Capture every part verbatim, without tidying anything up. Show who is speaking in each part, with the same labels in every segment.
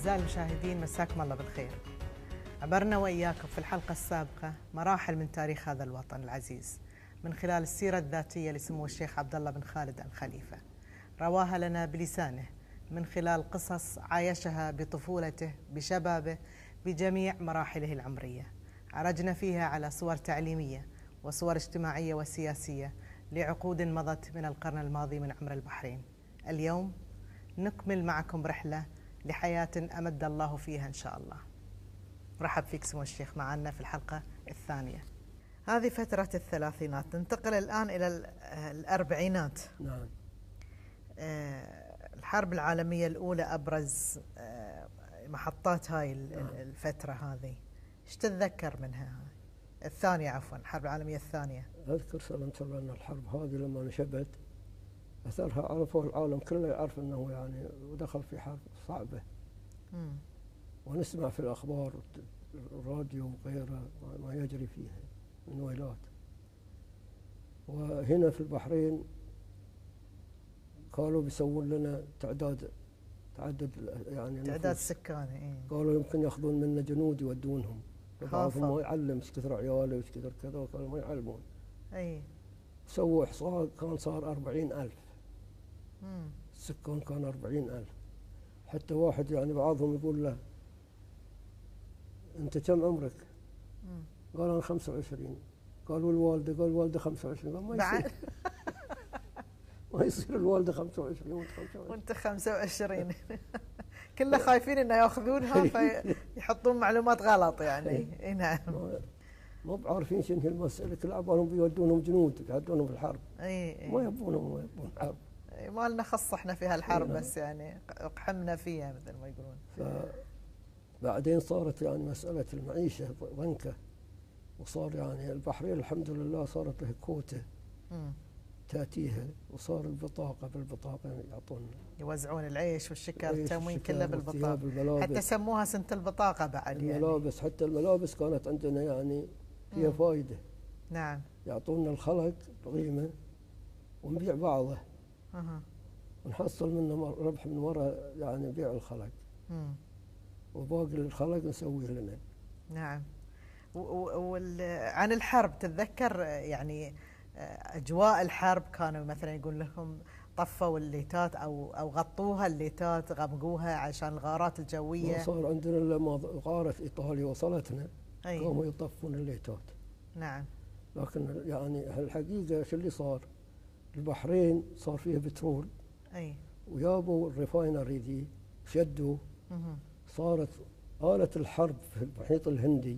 Speaker 1: أعزائي المشاهدين، مساكم الله بالخير. عبرنا وإياكم في الحلقة السابقة مراحل من تاريخ هذا الوطن العزيز من خلال السيرة الذاتية لسمو الشيخ عبد الله بن خالد الخليفة، رواها لنا بلسانه من خلال قصص عايشها بطفولته بشبابه بجميع مراحله العمرية. عرجنا فيها على صور تعليمية وصور اجتماعية وسياسية لعقود مضت من القرن الماضي من عمر البحرين. اليوم نكمل معكم رحلة لحياة أمد الله فيها إن شاء الله. مرحب فيك سمو الشيخ معنا في الحلقة الثانية. هذه فترة الثلاثينات، ننتقل الآن إلى الأربعينات.
Speaker 2: نعم.
Speaker 1: الحرب العالمية الأولى أبرز محطات هاي الفترة هذه، ايش تتذكر منها؟ الثانية عفوا، الحرب العالمية الثانية.
Speaker 2: أذكر سلامة الله أن الحرب هذه لما نشبت أثرها عرفوا العالم كله، يعرف أنه يعني ودخل في حرب صعبة.
Speaker 1: مم.
Speaker 2: ونسمع في الأخبار الراديو وغيره ما يجري فيها من ويلات. وهنا في البحرين قالوا بيسوون لنا تعداد تعدد يعني
Speaker 1: تعداد سكاني. إيه؟
Speaker 2: قالوا يمكن ياخذون منا جنود يودونهم، بعضهم ما يعلم ايش كثر عياله وايش كثر كذا، قالوا ما يعلمون.
Speaker 1: اي
Speaker 2: سووا احصاء كان صار أربعين ألف.
Speaker 1: امم
Speaker 2: السكان كان أربعين ألف. حتى واحد يعني بعضهم يقول له أنت كم عمرك؟
Speaker 1: مم.
Speaker 2: قال أنا خمسة وعشرين. قالوا الوالدة، قال الوالدة خمسة وعشرين. قال ما يصير ما يصير الوالدة خمسة وعشرين وأنت خمسة وعشرين
Speaker 1: وأنت خمسة وعشرين. كله خايفين إنه يأخذونها فيحطون معلومات غلط يعني. إي نعم.
Speaker 2: ما بعارفين شنو هي المسألة، كل عبالهم بيودونهم جنود يقعدونهم في الحرب.
Speaker 1: اي
Speaker 2: ما يبونهم ما يبون حرب.
Speaker 1: ما لنا خص احنا في هالحرب، بس يعني اقحمنا فيها مثل ما يقولون.
Speaker 2: فبعدين صارت يعني مسألة المعيشة ضنكة، وصار يعني البحرين الحمد لله صارت له كوتة تأتيها، وصار البطاقة بالبطاقة يعطون
Speaker 1: يوزعون العيش والشكر التموين كله بالبطاقة.
Speaker 2: بالملابس.
Speaker 1: حتى سموها سنة البطاقة بعد يعني.
Speaker 2: الملابس حتى الملابس كانت عندنا يعني فيها فائدة.
Speaker 1: نعم.
Speaker 2: يعطونا الخلق بقيمة ونبيع بعضه.
Speaker 1: أه.
Speaker 2: ونحصل منه ربح من وراء يعني بيع الخلق.
Speaker 1: امم
Speaker 2: وباقي الخلق نسويه لنا.
Speaker 1: نعم. وعن الحرب تتذكر يعني أجواء الحرب؟ كانوا مثلا يقول لهم طفوا الليتات أو أو غطوها الليتات، غمقوها عشان الغارات الجوية.
Speaker 2: ما صار عندنا لما غارة إيطاليا وصلتنا قاموا يطفون الليتات.
Speaker 1: نعم.
Speaker 2: لكن يعني الحقيقة شو اللي صار؟ البحرين صار فيها بترول.
Speaker 1: أي.
Speaker 2: ويابوا الريفاينري ذي شدوا. صارت آلة الحرب في المحيط الهندي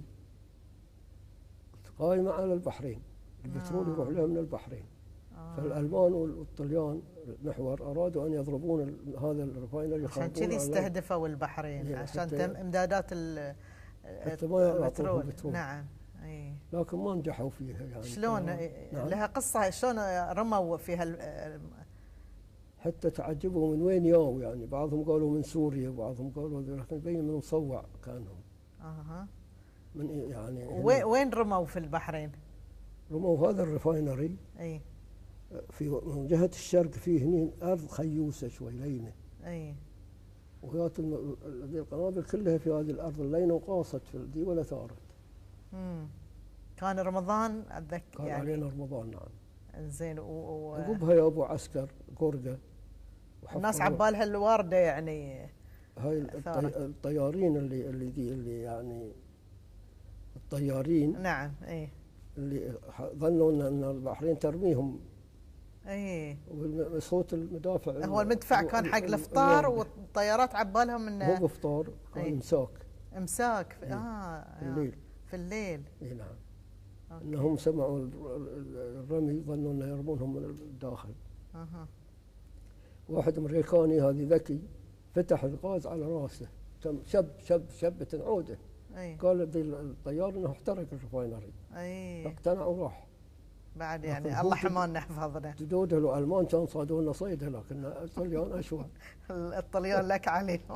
Speaker 2: قائمة على البحرين. البترول آه. يروح لها من البحرين. آه. فالألمان والطليان المحور أرادوا أن يضربون هذا الريفاينري،
Speaker 1: عشان كذي استهدفوا البحرين يعني عشان تم إمدادات
Speaker 2: البترول.
Speaker 1: نعم. أي.
Speaker 2: لكن ما نجحوا فيها يعني.
Speaker 1: شلون؟ نعم. لها قصة شلون رموا فيها؟
Speaker 2: حتى تعجبوا من وين ياو يعني، بعضهم قالوا من سوريا وبعضهم قالوا، لكن بين من مصوع كانهم.
Speaker 1: اها.
Speaker 2: من يعني
Speaker 1: وين وين رموا في البحرين؟
Speaker 2: رموا هذا الريفاينري.
Speaker 1: اي.
Speaker 2: في من جهة الشرق فيه هني أرض خيوسة شوي لينة.
Speaker 1: اي.
Speaker 2: وهذه القنابل كلها في هذه الأرض اللينة، وقاصت في دي ولا ثارت.
Speaker 1: امم كان رمضان أتذكر
Speaker 2: كان يعني علينا رمضان. نعم.
Speaker 1: زين. و
Speaker 2: عقبها يا أبو عسكر قرقة.
Speaker 1: الناس عبالها الوردة يعني.
Speaker 2: هاي الطيارين اللي اللي دي اللي يعني الطيارين.
Speaker 1: نعم. اي.
Speaker 2: اللي ظنوا ان البحرين ترميهم.
Speaker 1: اي.
Speaker 2: وصوت المدافع،
Speaker 1: هو المدفع كان حق الافطار والطيارات عبالهم انه
Speaker 2: مو بافطار، كان
Speaker 1: أي.
Speaker 2: امساك.
Speaker 1: امساك في اه
Speaker 2: في الليل.
Speaker 1: في الليل.
Speaker 2: اي نعم. أوكي. انهم سمعوا الرمي ظنوا انه يرمونهم من الداخل.
Speaker 1: اها.
Speaker 2: واحد امريكاني هذه ذكي فتح الغاز على راسه، شب شب شبة عوده.
Speaker 1: أي.
Speaker 2: قال الطيار انه احترق الريفاينري.
Speaker 1: اي.
Speaker 2: اقتنع وراح.
Speaker 1: بعد يعني الله حمانا حفظنا.
Speaker 2: جدوده الالمان كان صادوا لنا صيده، لكن الطليان اشوى.
Speaker 1: الطليان لك عليهم.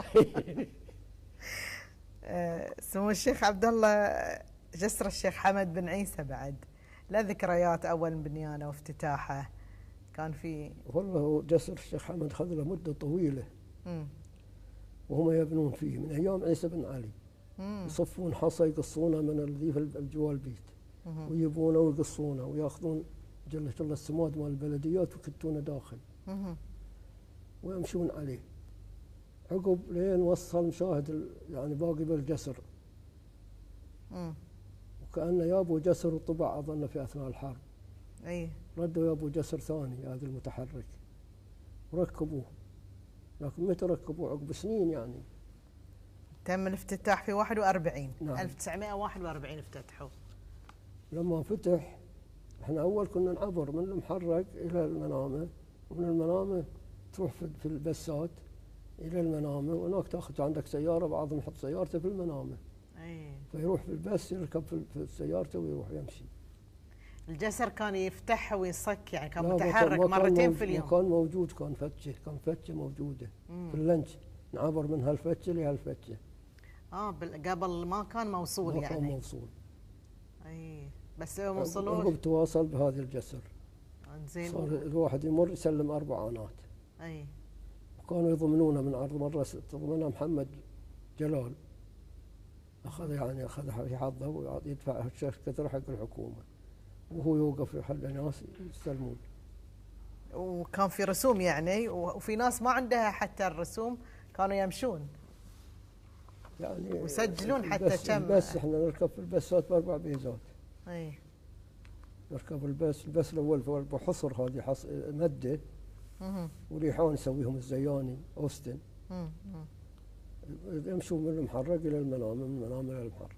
Speaker 1: سمو الشيخ عبد الله، جسر الشيخ حمد بن عيسى بعد لا ذكريات اول بنيانه وافتتاحه كان في؟
Speaker 2: والله جسر الشيخ حمد خذ له مده طويله.
Speaker 1: امم
Speaker 2: وهم يبنون فيه من ايام عيسى بن علي.
Speaker 1: مم.
Speaker 2: يصفون حصى يقصونه من اللي في الجوا البيت ويجيبونه ويقصونه وياخذون جل جل السماد مال البلديات ويكتونه داخل
Speaker 1: مم.
Speaker 2: ويمشون عليه. عقب لين وصل مشاهد يعني باقي بالجسر.
Speaker 1: مم.
Speaker 2: وكأنه يابوا جسر وطبع أظن في أثناء الحرب.
Speaker 1: اي
Speaker 2: ردوا يابوا جسر ثاني هذا المتحرك وركبوه. لكن متى ركبوه؟ عقب سنين يعني.
Speaker 1: تم الافتتاح في واحد وأربعين.
Speaker 2: نعم.
Speaker 1: ألف وتسعمائة وواحد وأربعين افتتحوا.
Speaker 2: لما فتح احنا أول كنا نعبر من المحرق إلى المنامة، ومن المنامة تروح في البسات إلى المنامة، وهناك تاخذ عندك سيارة، بعضهم يحط سيارته في المنامة.
Speaker 1: اي.
Speaker 2: فيروح في البس يركب في سيارته ويروح يمشي.
Speaker 1: الجسر كان يفتح ويصك يعني كان
Speaker 2: لا
Speaker 1: متحرك
Speaker 2: ما كان
Speaker 1: مرتين
Speaker 2: موجود
Speaker 1: في اليوم.
Speaker 2: كان موجود كان فتشة كان فتشة موجودة.
Speaker 1: مم.
Speaker 2: في اللنش نعبر من هالفتشة لهالفتشة.
Speaker 1: اه قبل ما كان موصول
Speaker 2: ما
Speaker 1: يعني.
Speaker 2: كان موصول.
Speaker 1: اي بس وصلوا.
Speaker 2: عقب تواصل بهذا الجسر.
Speaker 1: انزين.
Speaker 2: صار الواحد يمر يسلم اربع عنات.
Speaker 1: اي.
Speaker 2: وكانوا يضمنونه من عرض مرة تضمنها محمد جلال. اخذ يعني اخذ في حظه ويدفع الشركة حق الحكومة. وهو يوقف يحل ناس يستلمون.
Speaker 1: وكان في رسوم يعني، وفي ناس ما عندها حتى الرسوم كانوا يمشون
Speaker 2: يعني
Speaker 1: ويسجلون حتى
Speaker 2: البس
Speaker 1: كم.
Speaker 2: البس احنا نركب في البسات باربع بيزات.
Speaker 1: اي.
Speaker 2: نركب البس البس الاول بحصر هذه حص مده.
Speaker 1: اها.
Speaker 2: وريحان يسويهم الزياني اوستن.
Speaker 1: اها.
Speaker 2: يمشوا من المحرق الى المنام، من المنام الى المحرق.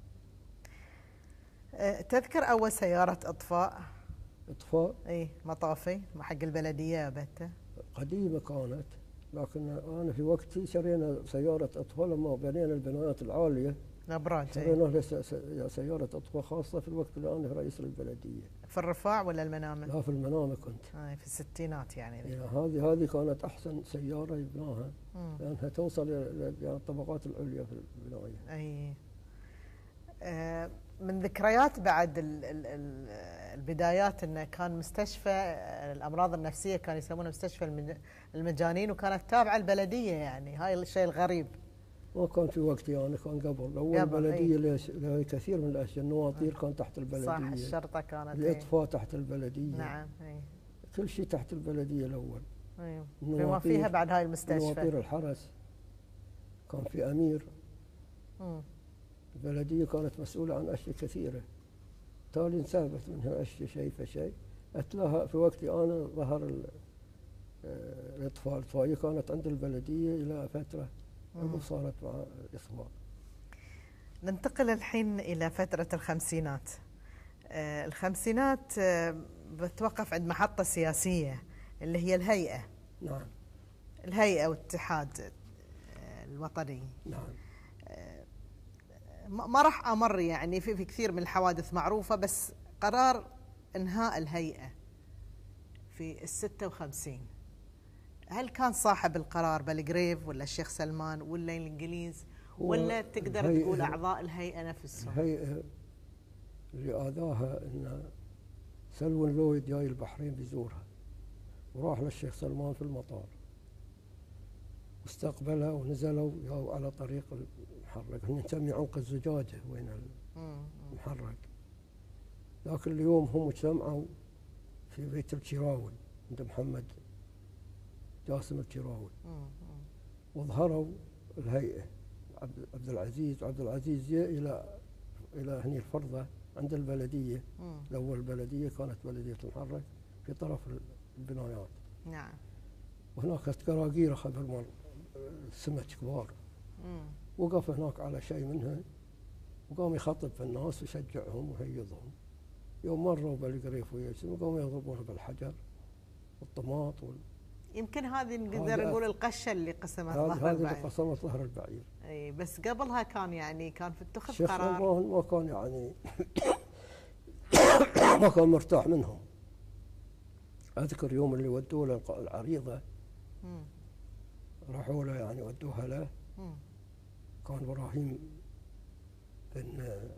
Speaker 1: أه تذكر اول سيارة اطفاء؟
Speaker 2: اطفاء؟
Speaker 1: اي مطافي حق البلدية بته.
Speaker 2: قديمة كانت، لكن انا في وقتي شرينا سيارة اطفاء لما بنينا البنايات العالية.
Speaker 1: الابراج.
Speaker 2: شرينا له سيارة اطفاء خاصة في الوقت اللي انا رئيس البلدية.
Speaker 1: في الرفاع ولا المنامة؟
Speaker 2: لا في المنامة كنت.
Speaker 1: اي في الستينات يعني.
Speaker 2: يعني هذه هذه كانت احسن سيارة يبناها. مم. لانها توصل الى الطبقات العليا في البناية.
Speaker 1: اي. أه من ذكريات بعد ال ال ال البدايات انه كان مستشفى الامراض النفسيه كان يسمونه مستشفى المجانين، وكانت تابعه البلديه يعني. هاي الشيء الغريب.
Speaker 2: ما كان في وقتي انا، يعني كان قبل. اول البلديه لها كثير من الاشياء. النواطير كان تحت البلديه. صح
Speaker 1: الشرطه كانت.
Speaker 2: الاطفاء تحت البلديه.
Speaker 1: نعم. اي.
Speaker 2: كل شيء تحت البلديه الاول.
Speaker 1: ايوه. بما فيها بعد هاي المستشفى.
Speaker 2: نواطير الحرس كان في امير. امم البلدية كانت مسؤولة عن أشياء كثيرة. تالي انسحبت منها أشياء شيء فشيء. أتلاها في وقتي أنا ظهر الإطفاء. الإطفائية كانت عند البلدية إلى فترة عقب صارت مع الإطفاء.
Speaker 1: ننتقل الحين إلى فترة الخمسينات. آه الخمسينات آه بتوقف عند محطة سياسية اللي هي الهيئة.
Speaker 2: نعم.
Speaker 1: الهيئة والاتحاد آه الوطني.
Speaker 2: نعم.
Speaker 1: ما راح امر يعني في في كثير من الحوادث معروفه، بس قرار انهاء الهيئه في الستة وخمسين، هل كان صاحب القرار بلغريف ولا الشيخ سلمان ولا الانجليز ولا تقدر تقول اعضاء الهيئه نفسهم؟
Speaker 2: الهيئه اللي اذاها ان سلون لويد جاي البحرين بيزورها، وراح للشيخ سلمان في المطار واستقبلها ونزلوا جاوا على طريق المحرق. احنا نسمي عنق الزجاجه وين المحرق. لكن اليوم هم اجتمعوا في بيت الشراوي عند محمد جاسم الشراوي وظهروا الهيئه. عبد العزيز عبد العزيز جاء الى الى هني الفرضه عند البلديه. الاول البلديه كانت بلديه المحرق في طرف البنايات.
Speaker 1: نعم.
Speaker 2: وهناك كانت قراقير خبر مال سمك كبار. مم. وقف هناك على شيء منها وقام يخطب في الناس ويشجعهم ويهيضهم. يوم مروا بالقريف وياسم وقاموا يضربونه بالحجر والطماط وال...
Speaker 1: يمكن هذه نقدر نقول القشه اللي قسمت ظهر البعير.
Speaker 2: هذه اللي قسمت ظهر البعير.
Speaker 1: اي بس قبلها كان يعني كان في اتخذ
Speaker 2: الشيخ
Speaker 1: قرار.
Speaker 2: سلمان ما كان يعني ما كان مرتاح منهم. اذكر يوم اللي ودوه له العريضه. مم. راحوا له يعني ودوها له. مم. كان ابراهيم بن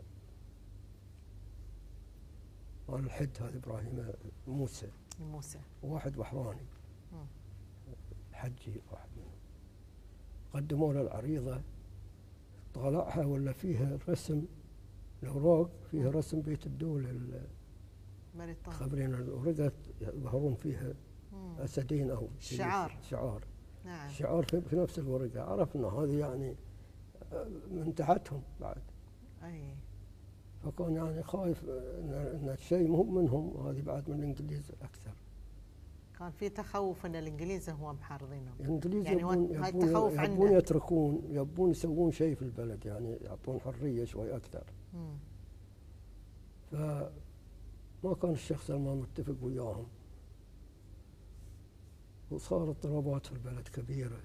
Speaker 2: مال الحد هذا ابراهيم موسى.
Speaker 1: موسى.
Speaker 2: وواحد بحراني. مم. حجي واحد منهم. قدموا له العريضة، طالعها ولا فيها رسم الأوراق، فيها رسم بيت الدولة خبرين الورقة يظهرون فيها مم. أسدين أو
Speaker 1: شعار
Speaker 2: شعار
Speaker 1: نعم.
Speaker 2: شعار في نفس الورقة. عرفنا هذه يعني من تحتهم بعد.
Speaker 1: أي.
Speaker 2: فكان يعني خايف ان الشيء مو منهم، هذه بعد من الانجليز اكثر.
Speaker 1: كان في تخوف ان الانجليز هو محارضينهم.
Speaker 2: الانجليز
Speaker 1: يعني
Speaker 2: يبون
Speaker 1: هاي التخوف
Speaker 2: يبون, يبون يتركون، يبون يسوون شيء في البلد، يعني يعطون حريه شوي اكثر. امم فما كان الشيخ سلمان متفق وياهم، وصارت اضطرابات في البلد كبيره.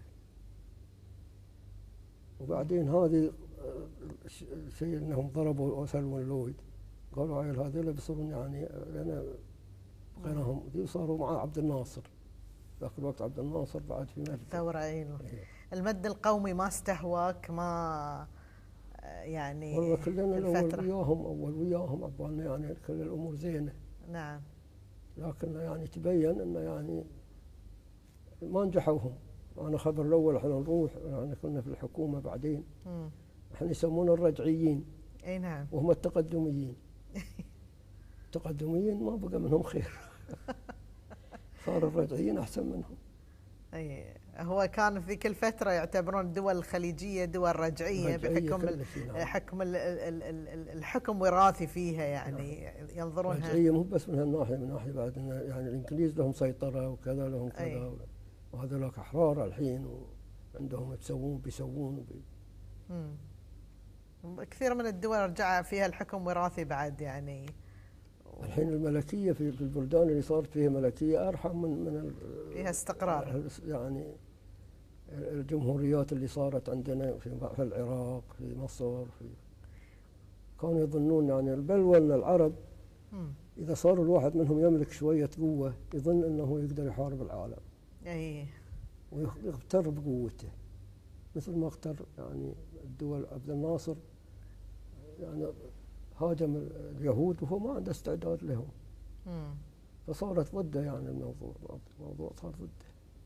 Speaker 2: وبعدين هذه شيء انهم ضربوا سلمان لويد، قالوا عيل هذول بيصيرون يعني لنا غيرهم دي، صاروا مع عبد الناصر ذاك الوقت. عبد الناصر بعد في مجد
Speaker 1: الثوره. ايوه المد القومي ما استهواك؟ ما يعني
Speaker 2: والله كلنا الاول وياهم، اول وياهم عبالنا يعني كل الامور زينه.
Speaker 1: نعم.
Speaker 2: لكن يعني تبين انه يعني ما نجحوهم. انا خبر الاول احنا نروح، يعني كنا في الحكومه بعدين امم احنا يسمونا الرجعيين.
Speaker 1: اي نعم.
Speaker 2: وهم التقدميين. التقدميين ما بقى منهم خير. صار الرجعيين احسن منهم.
Speaker 1: اي هو كان في كل فتره يعتبرون الدول الخليجيه دول رجعيه بحكم حكم الحكم وراثي فيها، يعني نعم. ينظرونها
Speaker 2: رجعيه مو بس من هالناحيه، من ناحيه بعد انه يعني الانجليز لهم سيطره وكذا، لهم كذا، وهذولاك احرار الحين وعندهم يسوون بيسوون وبي.
Speaker 1: امم كثير من الدول رجع فيها الحكم وراثي بعد يعني.
Speaker 2: الحين الملكيه في البلدان اللي صارت فيها ملكيه ارحم من من
Speaker 1: فيها استقرار.
Speaker 2: يعني الجمهوريات اللي صارت عندنا في العراق، في مصر، في كانوا يظنون يعني البلوى ان العرب م. اذا صار الواحد منهم يملك شويه قوه يظن انه يقدر يحارب العالم.
Speaker 1: اي
Speaker 2: ويغتر بقوته، مثل ما اغتر يعني الدول. عبد الناصر يعني هاجم اليهود وهو ما عنده استعداد لهم. مم. فصارت ضده يعني الموضوع، الموضوع صار ضده.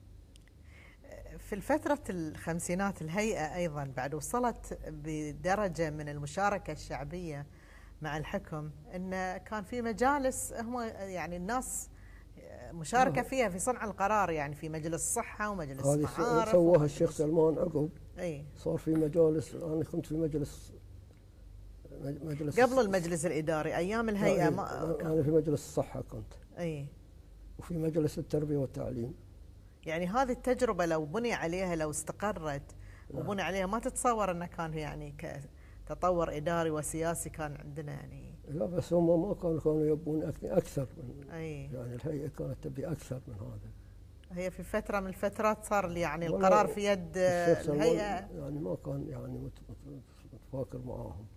Speaker 1: في الفترة الخمسينات الهيئة أيضا بعد وصلت بدرجة من المشاركة الشعبية مع الحكم، أن كان في مجالس هم يعني الناس مشاركة فيها في صنع القرار، يعني في مجلس الصحة ومجلس المعارف.
Speaker 2: هذه سواها الشيخ سلمان عقب.
Speaker 1: أي
Speaker 2: صار في مجالس. أنا كنت في مجلس
Speaker 1: مجلس قبل المجلس الإداري أيام الهيئة. ما
Speaker 2: أنا في مجلس الصحة كنت.
Speaker 1: أي
Speaker 2: وفي مجلس التربية والتعليم.
Speaker 1: يعني هذه التجربة لو بني عليها، لو استقرت وبني عليها، ما تتصور أنه كان يعني كتطور إداري وسياسي كان عندنا يعني.
Speaker 2: لا بس هم ما كانوا كانوا يبون أكثر من.
Speaker 1: أي
Speaker 2: يعني الهيئة كانت تبي أكثر من هذا.
Speaker 1: هي في فترة من الفترات صار يعني القرار في يد الهيئة،
Speaker 2: يعني ما كان يعني متفاكر معاهم.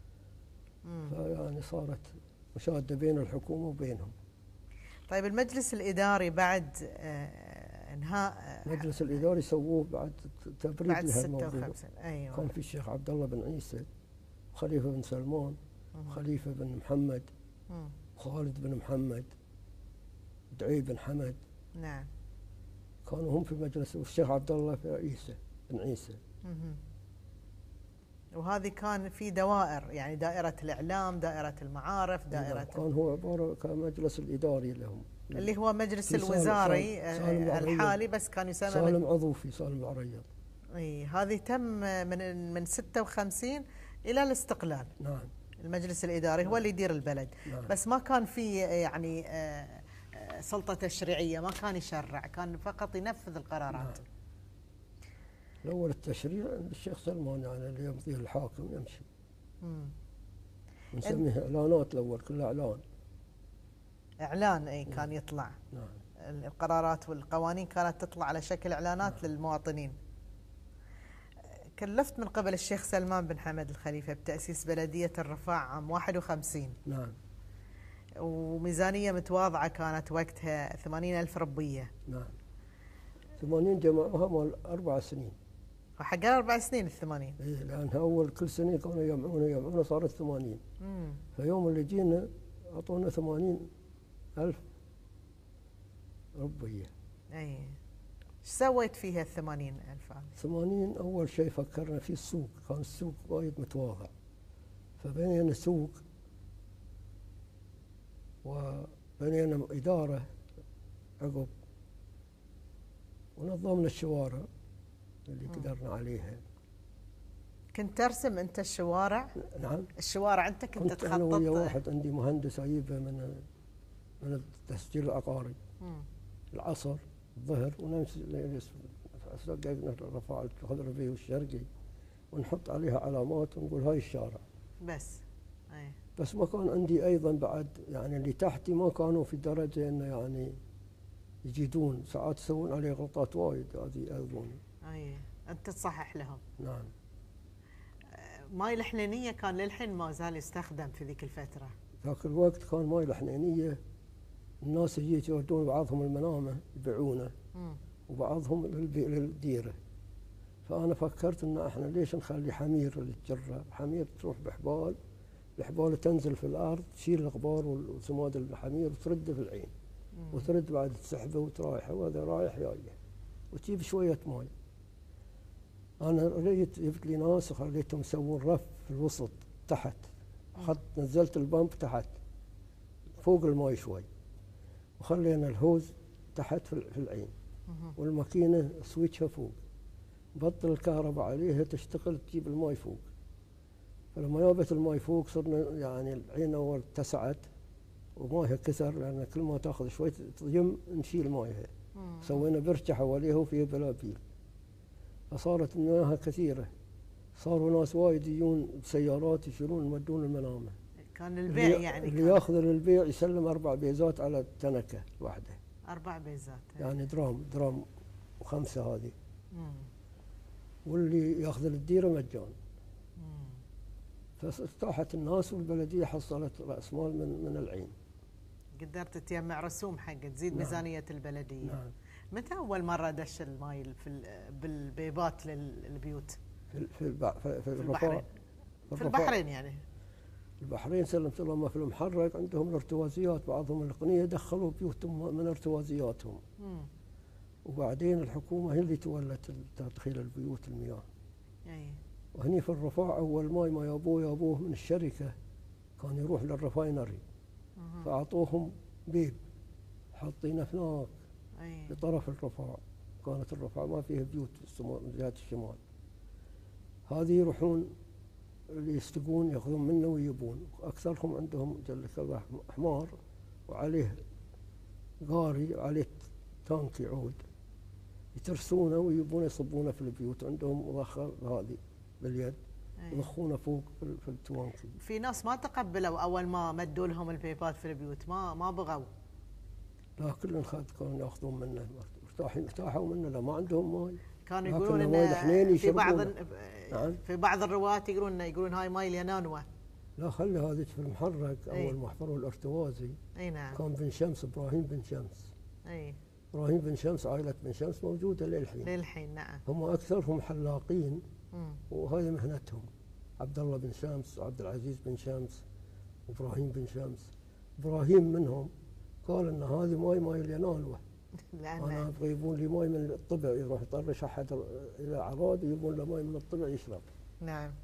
Speaker 2: فيعني صارت مشادة بين الحكومة وبينهم.
Speaker 1: طيب المجلس الإداري بعد آه انهاء
Speaker 2: المجلس الإداري سووه بعد تبريد
Speaker 1: بعد ستة وخمسين. أيوة.
Speaker 2: كان في الشيخ عبد الله بن عيسى، خليفة بن سلمان، خليفة بن محمد، مم. خالد بن محمد، دعي بن حمد.
Speaker 1: نعم.
Speaker 2: كانوا هم في مجلس، والشيخ عبد الله بن عيسى بن عيسى.
Speaker 1: مم. وهذه كان في دوائر، يعني دائرة الإعلام، دائرة المعارف، دائرة
Speaker 2: كان هو عبارة كمجلس الإداري لهم،
Speaker 1: اللي هو مجلس الوزاري الحالي، بس كان يسمى
Speaker 2: سالم عضوفي، سالم العريض.
Speaker 1: اي هذه تم من من ستة وخمسين إلى الاستقلال.
Speaker 2: نعم.
Speaker 1: المجلس الإداري نعم. هو اللي يدير البلد. نعم. بس ما كان في يعني سلطة تشريعية، ما كان يشرع، كان فقط ينفذ القرارات. نعم.
Speaker 2: الأول التشريع عند الشيخ سلمان، يعني اللي يمضيه الحاكم يمشي. امم نسميه إعلانات الأول، كله إعلان.
Speaker 1: إعلان أي كان نعم. يطلع.
Speaker 2: نعم.
Speaker 1: القرارات والقوانين كانت تطلع على شكل إعلانات نعم. للمواطنين. كلفت من قبل الشيخ سلمان بن حمد الخليفة بتأسيس بلدية الرفاع عام واحد وخمسين.
Speaker 2: نعم.
Speaker 1: وميزانية متواضعة كانت وقتها ثمانين ألف ربية.
Speaker 2: نعم. ثمانين جمعوها مال أربع سنين.
Speaker 1: وحق أربع سنين الثمانين.
Speaker 2: إيه، لأنها أول كل سنة كانوا يجمعون يجمعون صارت ثمانين. امم فيوم اللي جينا أعطونا ثمانين ألف ربية.
Speaker 1: أي. ايش سويت فيها الثمانين ألف هذه؟
Speaker 2: ثمانين أول شيء فكرنا في السوق، كان السوق وايد متواضع، فبنينا سوق وبنينا إدارة عقب، ونظمنا الشوارع اللي م. قدرنا عليها.
Speaker 1: كنت ترسم أنت الشوارع؟
Speaker 2: نعم.
Speaker 1: الشوارع أنت كنت, كنت تخطط؟
Speaker 2: أنا ويا واحد عندي مهندس أجيبه من من التسجيل العقاري. م. العصر الظهر ونمشي رفع الخضربي والشرقي ونحط عليها علامات ونقول هاي الشارع
Speaker 1: بس. أي.
Speaker 2: بس ما كان عندي ايضا بعد، يعني اللي تحتي ما كانوا في درجه انه يعني يجيدون، ساعات يسوون عليه غلطات وايد، هذه يأذون.
Speaker 1: اي انت تصحح لهم.
Speaker 2: نعم.
Speaker 1: ماي الحنينيه كان للحين ما زال يستخدم في ذيك الفتره.
Speaker 2: ذاك الوقت كان ماي الحنينيه الناس يجي يودون بعضهم المنامه يبيعونه وبعضهم للديره. فانا فكرت ان احنا ليش نخلي حمير اللي تجره، حمير تروح بحبال، الحبال تنزل في الارض تشيل الغبار والسماد الحمير وترده في العين. مم. وترد بعد تسحبه وترايحه، وهذا رايح جايه وتجيب شويه ماي. انا ريت جبت لي ناس وخليتهم يسوون رف في الوسط تحت، حط نزلت البامب تحت فوق الماي شوي، وخلينا الهوز تحت في العين والماكينه سويتشها فوق، بطل الكهرباء عليها تشتغل تجيب الماي فوق. فلما جابت الماي فوق صرنا يعني العين اول اتسعت ومايها كثر، لان كل ما تاخذ شوي تجم نشيل مايها. سوينا بركه حواليها وفيها بلابيل، فصارت مياهها كثيره، صاروا ناس وايد يجون بسيارات يشيلون يمدون المنامه.
Speaker 1: كان البيع يعني
Speaker 2: اللي ياخذ للبيع يسلم اربع بيزات على التنكه الواحده.
Speaker 1: اربع بيزات
Speaker 2: يعني درام درام وخمسه هذه. مم. واللي ياخذ للديره مجان. فارتاحت الناس والبلديه حصلت راس مال من من العين.
Speaker 1: قدرت تجمع رسوم حق تزيد. نعم. ميزانيه البلديه.
Speaker 2: نعم.
Speaker 1: متى اول مره دش الماي في بالبيبات للبيوت؟
Speaker 2: في في في, في
Speaker 1: البحرين. في البحرين يعني.
Speaker 2: البحرين سلمت اللهم في المحرق عندهم الارتوازيات، بعضهم الاقنيه دخلوا بيوتهم من ارتوازياتهم. مم. وبعدين الحكومه هي اللي تولت تدخيل البيوت المياه. اي. وهني في الرفاع اول ماي ما يابوه يابوه من الشركه كان يروح للرفاينري. مم. فاعطوهم بيب حاطينه هناك في طرف الرفاع، كانت الرفاع ما فيها بيوت من جهه الشمال. هذه يروحون اللي يستقون ياخذون منه ويجيبون، اكثرهم عندهم جلك الله حمار وعليه قاري عليه تانك يعود، يترسونه ويجيبونه يصبونه في البيوت، عندهم مضخه هذه باليد يضخونه فوق في التوانكي.
Speaker 1: في ناس ما تقبلوا اول ما مدوا لهم البيبات في البيوت، ما ما بغوا.
Speaker 2: لا كلهم كانوا ياخذون منه، مرتاحين ارتاحوا منه، لا ما عندهم ماي.
Speaker 1: كانوا يقولون انه في بعض نعم. في بعض الروايات يقولون يقولون هاي ماي الينانوه.
Speaker 2: لا خلي هذيك في المحرق. اي. اول ما حفروا الارتوازي.
Speaker 1: اي نعم.
Speaker 2: كان بن شمس ابراهيم بن شمس.
Speaker 1: اي.
Speaker 2: ابراهيم بن شمس عائله بن شمس موجوده للحين.
Speaker 1: للحين نعم.
Speaker 2: هم اكثرهم حلاقين. مم. وهذه مهنتهم. عبد الله بن شمس وعبد العزيز بن شمس وابراهيم بن شمس. ابراهيم منهم قال ان هذه ماي ماي الينانوه. انا ابغى يجيبون لي ماي من الطبع، يروح يطرش احد الى عراد يجيبون له ماي من الطبع يشرب.
Speaker 1: نعم.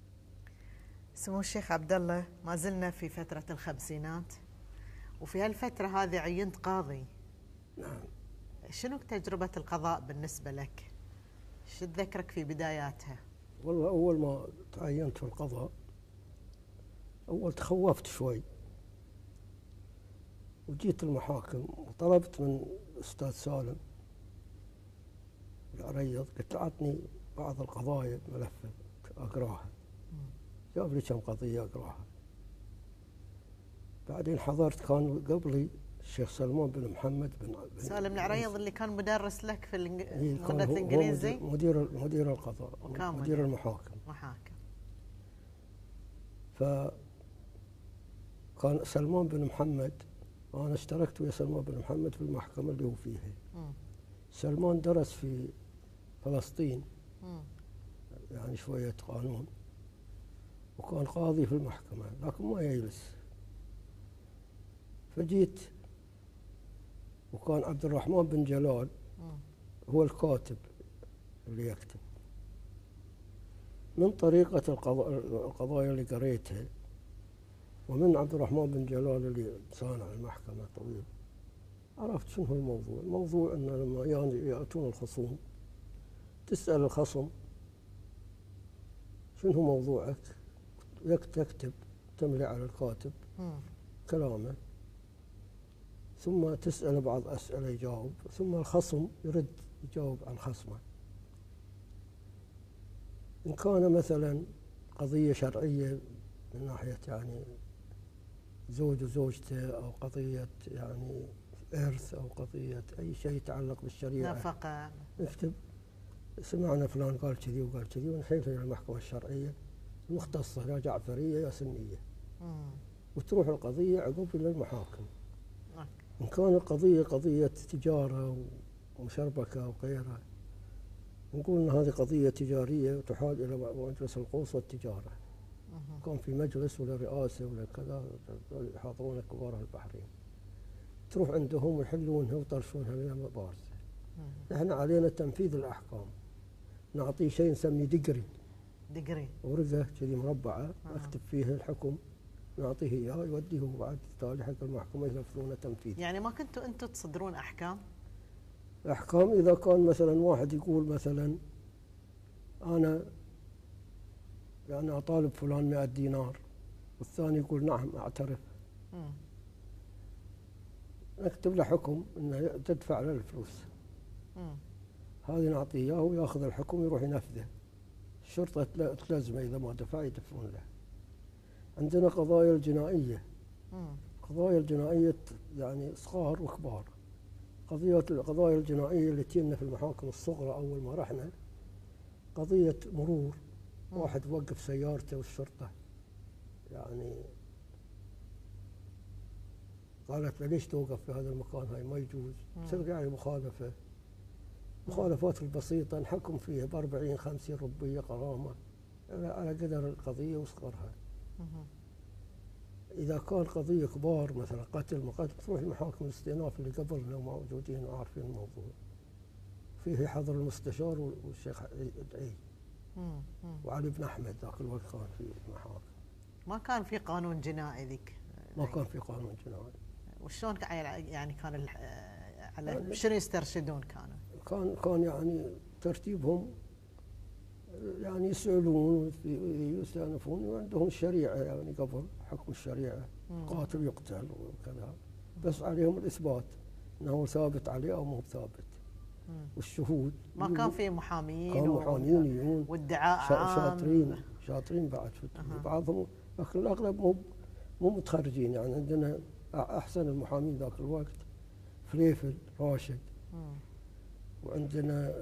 Speaker 1: سمو الشيخ عبد الله، ما زلنا في فتره الخمسينات، وفي هالفتره هذه عينت قاضي.
Speaker 2: نعم.
Speaker 1: شنو تجربه القضاء بالنسبه لك؟ شو تذكرك في بداياتها؟
Speaker 2: والله اول ما تعينت في القضاء اول تخوفت شوي، وجيت المحاكم وطلبت من الاستاذ سالم العريض، قلت اعطني بعض القضايا ملفه اقراها. جاب لي كم قضيه اقراها. بعدين حضرت كان قبلي الشيخ سلمان بن محمد بن, بن
Speaker 1: سالم العريض اللي كان مدرس لك في اللغه الانجليزيه.
Speaker 2: مدير مدير القضاء، مدير المحاكم.
Speaker 1: محاكم.
Speaker 2: ف كان سلمان بن محمد، أنا اشتركت ويا سلمان بن محمد في المحكمة اللي هو فيها. مم. سلمان درس في فلسطين. مم. يعني شوية قانون، وكان قاضي في المحكمة لكن ما يجلس. فجيت وكان عبد الرحمن بن جلال. مم. هو الكاتب اللي يكتب. من طريقة القضايا اللي قريتها ومن عبد الرحمن بن جلال اللي صانع المحكمة طويل، عرفت شنو هو الموضوع. الموضوع أن لما يأتون الخصوم تسأل الخصم شنو هو موضوعك، تكتب تملي على الكاتب كلامه، ثم تسأل بعض أسئلة يجاوب، ثم الخصم يرد يجاوب عن خصمه. إن كان مثلا قضية شرعية من ناحية يعني زوج وزوجته، أو قضية يعني إرث، أو قضية أي شيء يتعلق بالشريعة،
Speaker 1: نفقة،
Speaker 2: نكتب سمعنا فلان قال كذي وقال كذي، ونحيل إلى المحكمة الشرعية المختصة، يا جعفرية يا سنية، مم. وتروح القضية عقب إلى المحاكم. مم. إن كان القضية قضية تجارة ومشربكة وغيرها، نقول إن هذه قضية تجارية وتحال إلى مجلس القوس والتجارة. مم. كان في مجلس ولا رئاسة ولا كذا يحاضرون كبار البحرين، تروح عندهم ويحلونها ويطرشونها لنا بارزة. احنا علينا تنفيذ الأحكام. نعطيه شيء نسميه دقري
Speaker 1: دقري
Speaker 2: ورقة كذي مربعة نكتب فيها الحكم، نعطيه إياه يوديه بعد تالي حق المحكمة ينفذونه تنفيذ.
Speaker 1: يعني ما كنتوا أنتوا تصدرون أحكام؟
Speaker 2: أحكام إذا كان مثلا واحد يقول مثلا أنا يعني أطالب فلان مئة دينار، والثاني يقول نعم أعترف، م. نكتب له حكم أنه تدفع له الفلوس، م. هذه نعطيه إياه وياخذ الحكم ويروح ينفذه. الشرطة تلزمه إذا ما دفع يدفعون له. عندنا قضايا الجنائية، م. قضايا الجنائية يعني صغار وكبار. قضية القضايا الجنائية اللي تجينا في المحاكم الصغرى أول ما رحنا، قضية مرور، م. واحد وقف سيارته والشرطة يعني قالت له ليش توقف في هذا المكان، هاي ما يجوز، تصير يعني مخالفة. مخالفات البسيطة نحكم فيها بأربعين خمسين ربية غرامة على قدر القضية وصغرها. إذا كان قضية كبار مثلا قتل ما قتل، تروح المحاكم الاستئناف اللي قبلنا موجودين وعارفين الموضوع، فيه حضر المستشار والشيخ دعي وعلي بن أحمد. ذاك الوقت كان في المحاكم،
Speaker 1: ما كان في قانون جنائي ذيك،
Speaker 2: ما كان في قانون جنائي.
Speaker 1: وشلون يعني كان على يعني شنو يسترشدون؟ كانوا
Speaker 2: كان كان يعني ترتيبهم يعني يسألون ويستأنفون، وعندهم الشريعة يعني قبل حكم الشريعة، قاتل يقتل وكذا، بس عليهم الإثبات أنه ثابت عليه أو مو ثابت. والشهود
Speaker 1: ما كان في محامين،
Speaker 2: كان محامين يجون
Speaker 1: والدعاء
Speaker 2: شاطرين شاطرين بعد في أه. بعضهم، لكن الأغلب مو مو متخرجين. يعني عندنا أحسن المحامين ذاك الوقت فليفل راشد، مم. وعندنا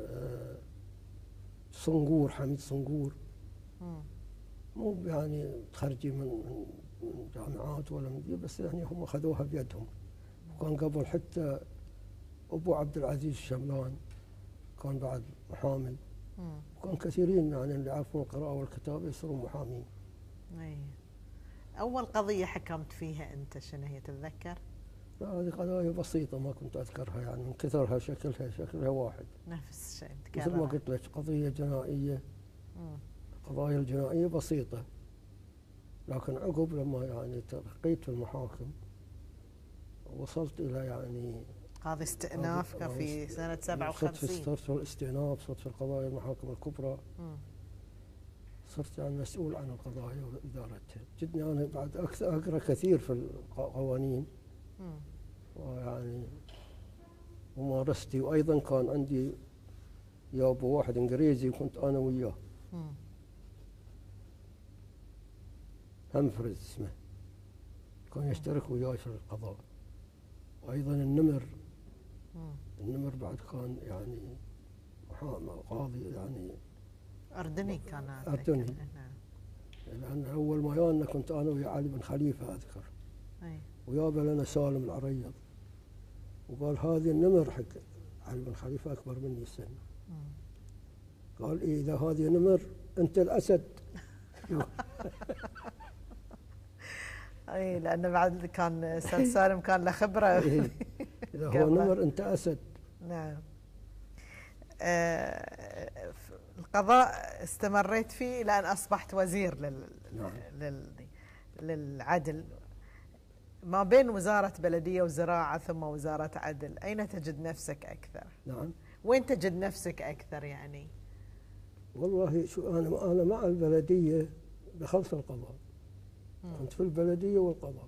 Speaker 2: صنقور حميد صنقور، مم. مو يعني متخرجين من من جامعات ولا من دي، بس يعني هم أخذوها بيدهم. وكان قبل حتى أبو عبد العزيز الشملان كان بعد محامي، مم. وكان كثيرين يعني اللي يعرفون القراءة والكتابة يصيرون محامين.
Speaker 1: أي. أول قضية حكمت فيها أنت شنو هي تتذكر؟
Speaker 2: لا هذه قضايا بسيطة ما كنت أذكرها، يعني من كثرها شكلها شكلها واحد.
Speaker 1: نفس الشيء
Speaker 2: مثل ما قلت لك قضية جنائية، القضايا الجنائية بسيطة، لكن عقب لما يعني ترقيت في المحاكم وصلت إلى يعني
Speaker 1: قاضي استئناف في سنة سبعة وخمسين.
Speaker 2: صرت في الاستئناف، صرت في القضايا المحاكم الكبرى، م. صرت يعني مسؤول عن القضايا وإدارتها. جدني أنا بعد أقرأ كثير في القوانين، م. ويعني ممارستي، وأيضا كان عندي يا أبو واحد إنجليزي وكنت أنا وياه، همفرز اسمه، كان يشترك وياي في القضاء. وأيضا النمر، م. النمر بعد كان يعني قاضي يعني
Speaker 1: أردني كان
Speaker 2: أردني، لأن أول ما جانا كنت أنا ويا علي بن خليفة أذكر، أي. ويابا لنا سالم العريض، وقال هذه النمر حق علي بن خليفة أكبر مني سن، قال إيه إذا هذه نمر أنت الأسد.
Speaker 1: اي لانه بعد كان سالم كان له خبره.
Speaker 2: إيه إذا هو نمر أنت أسد.
Speaker 1: نعم. آه القضاء استمريت فيه إلى أن أصبحت وزير لل...
Speaker 2: نعم.
Speaker 1: لل... للعدل. ما بين وزارة بلدية وزراعة ثم وزارة عدل، أين تجد نفسك أكثر؟
Speaker 2: نعم.
Speaker 1: وين تجد نفسك أكثر يعني؟
Speaker 2: والله شو أنا أنا مع البلدية بخلص القضاء. مم. كنت في البلدية والقضاء.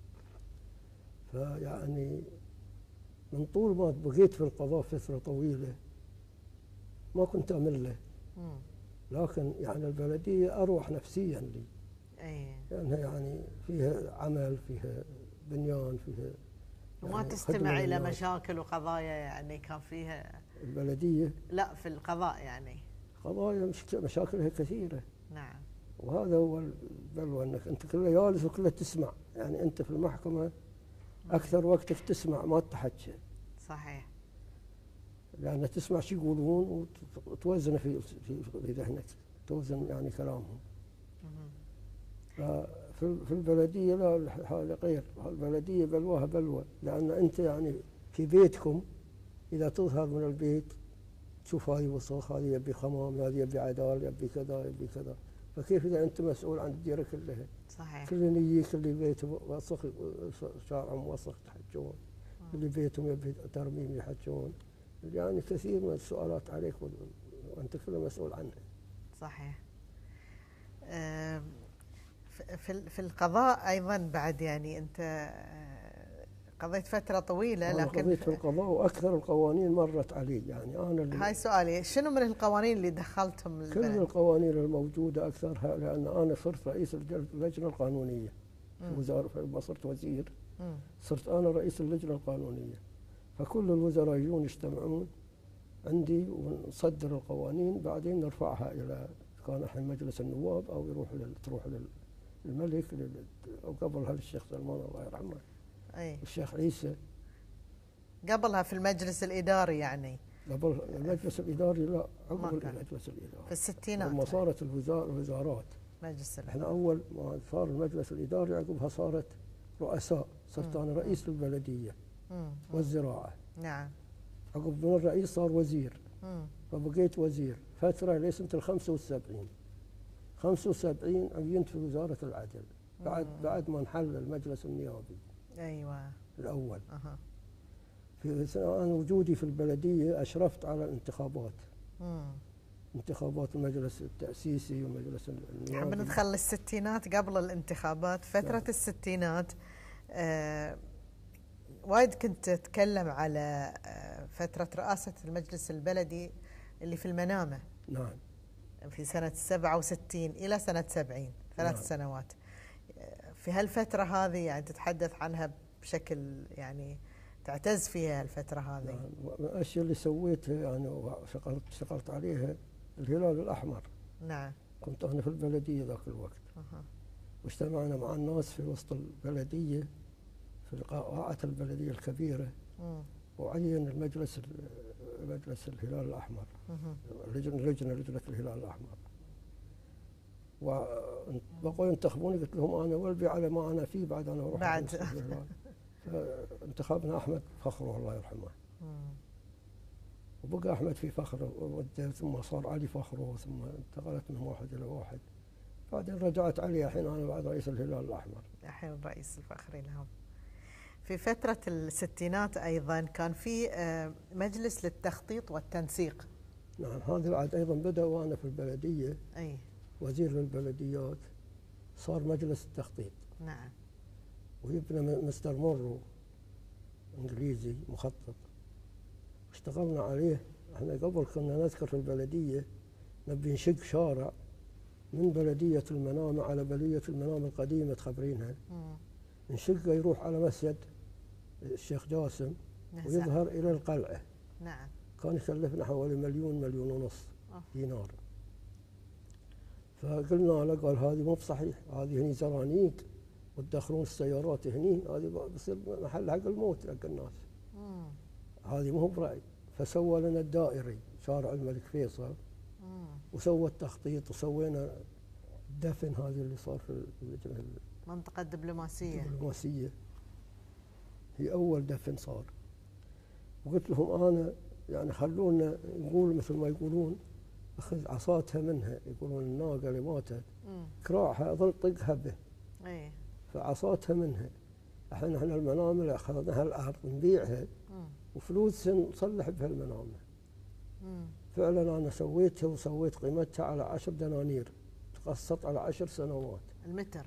Speaker 2: فيعني من طول ما بقيت في القضاء فترة طويلة ما كنت أمل له. مم. لكن يعني البلدية أروح نفسيا لي.
Speaker 1: أي.
Speaker 2: لأنها يعني فيها عمل، فيها بنيان، فيها
Speaker 1: وما
Speaker 2: يعني
Speaker 1: تستمع إلى مشاكل وقضايا يعني كان فيها
Speaker 2: البلدية؟
Speaker 1: لا في القضاء يعني
Speaker 2: قضايا مش مشاكلها كثيرة.
Speaker 1: نعم.
Speaker 2: وهذا هو البلوى، أنك أنت كله جالس وكله تسمع، يعني أنت في المحكمة أكثر وقتك تسمع ما تحكي. صحيح. لأن تسمع شو يقولون وتوزن في في في ذهنك، توزن يعني كلامهم. ففي في البلدية لا، هذا غير، البلدية بلواها بلوى، لأن أنت يعني في بيتكم إذا تظهر من البيت تشوف هذه وسخ، هذه يبي خمام، هذه يبي عدال، يبي كذا يبي كذا، فكيف إذا أنت مسؤول عن الديرة كلها؟ صحيح. كل يجيك اللي بيته وسخ، شارعهم وسخ تحجون، اللي بيتهم يبي ترميم يحجون، يعني كثير من السؤالات عليك وأنت كله مسؤول عنها. صحيح.
Speaker 1: في في القضاء أيضا بعد يعني أنت قضيت فترة طويلة.
Speaker 2: أنا
Speaker 1: لكن
Speaker 2: قضيت في القضاء وأكثر القوانين مرت علي، يعني أنا
Speaker 1: اللي هاي سؤالي، شنو من القوانين اللي دخلتهم
Speaker 2: البلد؟ كل القوانين الموجودة أكثرها، لأن أنا صرت رئيس اللجنة القانونية في وزارة، لما صرت وزير مم. صرت أنا رئيس اللجنة القانونية، فكل الوزراء يجون يجتمعون عندي ونصدر القوانين، بعدين نرفعها إلى كان الحين مجلس النواب أو يروح تروح للملك أو قبلها للشيخ سلمان الله يرحمه. أي. الشيخ عيسى.
Speaker 1: قبلها في المجلس الإداري يعني؟
Speaker 2: قبل المجلس الإداري لا، عقب المجلس الإداري
Speaker 1: في الستينات
Speaker 2: لما صارت الوزارات.
Speaker 1: مجلس الإداري.
Speaker 2: احنا أول ما صار المجلس الإداري عقبها صارت رؤساء، صرت أنا رئيس البلدية والزراعة. نعم. عقب من الرئيس صار وزير. مم. فبقيت وزير فترة لسنة الخمسة والسبعين. خمسة وسبعين عينت في وزارة العدل بعد مم. بعد ما انحل المجلس النيابي. أيوة. الأول. أه. في أنا وجودي في البلدية أشرفت على الانتخابات. مم. انتخابات المجلس التأسيسي والمجلس النيابي.
Speaker 1: نحن ندخل الستينات قبل الانتخابات، فترة نعم. الستينات آه وايد كنت أتكلم على فترة رئاسة المجلس البلدي اللي في المنامة.
Speaker 2: نعم.
Speaker 1: في سنة سبعة وستين إلى سنة سبعين، ثلاث نعم. سنوات. في هالفترة هذه يعني تتحدث عنها بشكل يعني تعتز فيها الفترة هذه.
Speaker 2: نعم. من الأشياء اللي سويتها يعني وشغلت اشتغلت عليها الهلال الأحمر. نعم. كنت أنا في البلدية ذاك الوقت. أه. واجتمعنا مع الناس في وسط البلدية في قاعة البلدية الكبيرة. مم. وعين المجلس مجلس الهلال الأحمر. لجنة لجنة لجنة الهلال الأحمر. وبقوا ينتخبوني، قلت لهم أنا ولبي على ما أنا فيه بعد أنا أروح
Speaker 1: بعد.
Speaker 2: فانتخبنا أحمد فخره الله يرحمه. مم. وبقى أحمد في فخره، ثم صار علي فخره، ثم انتقلت من واحد إلى واحد. بعدين رجعت علي الحين أنا بعد رئيس الهلال الأحمر.
Speaker 1: الحين الرئيس الفخري لهم. في فترة الستينات أيضا كان في مجلس للتخطيط والتنسيق.
Speaker 2: نعم. هذا بعد أيضا بدأ وأنا في البلدية. أي. وزير للبلديات صار مجلس التخطيط. نعم. ويبنى مستر مورو إنجليزي مخطط، اشتغلنا عليه. احنا قبل كنا نذكر في البلدية نبي نشق شارع من بلدية المنامة على بلدية المنامة القديمة تخبرينها. مم. نشقه يروح على مسجد الشيخ جاسم ويظهر إلى القلعة. نعم. كان يكلفنا حوالي مليون مليون ونص أوه. دينار. فقلنا له، قال هذه مو بصحيح، هذه هني زرانيق وتدخلون السيارات هني، هذه بصير محل حق الموت حق الناس. مم. هذه مو برأي. فسوى لنا الدائري شارع الملك فيصل. مم. وسوى التخطيط وسوينا الدفن هذه اللي صار في اللجنة
Speaker 1: المنطقة الدبلوماسية.
Speaker 2: الدبلوماسية هي أول دفن صار. وقلت لهم أنا يعني خلونا نقول مثل ما يقولون اخذ عصاتها منها، يقولون الناقه اللي ماتت كراعها اظل طقها به.
Speaker 1: اي.
Speaker 2: فعصاتها منها. الحين احنا المنامل اخذناها الارض نبيعها وفلوس نصلح بها المنامل. فعلا انا سويتها وسويت قيمتها على عشر دنانير، تقسط على عشر سنوات.
Speaker 1: المتر؟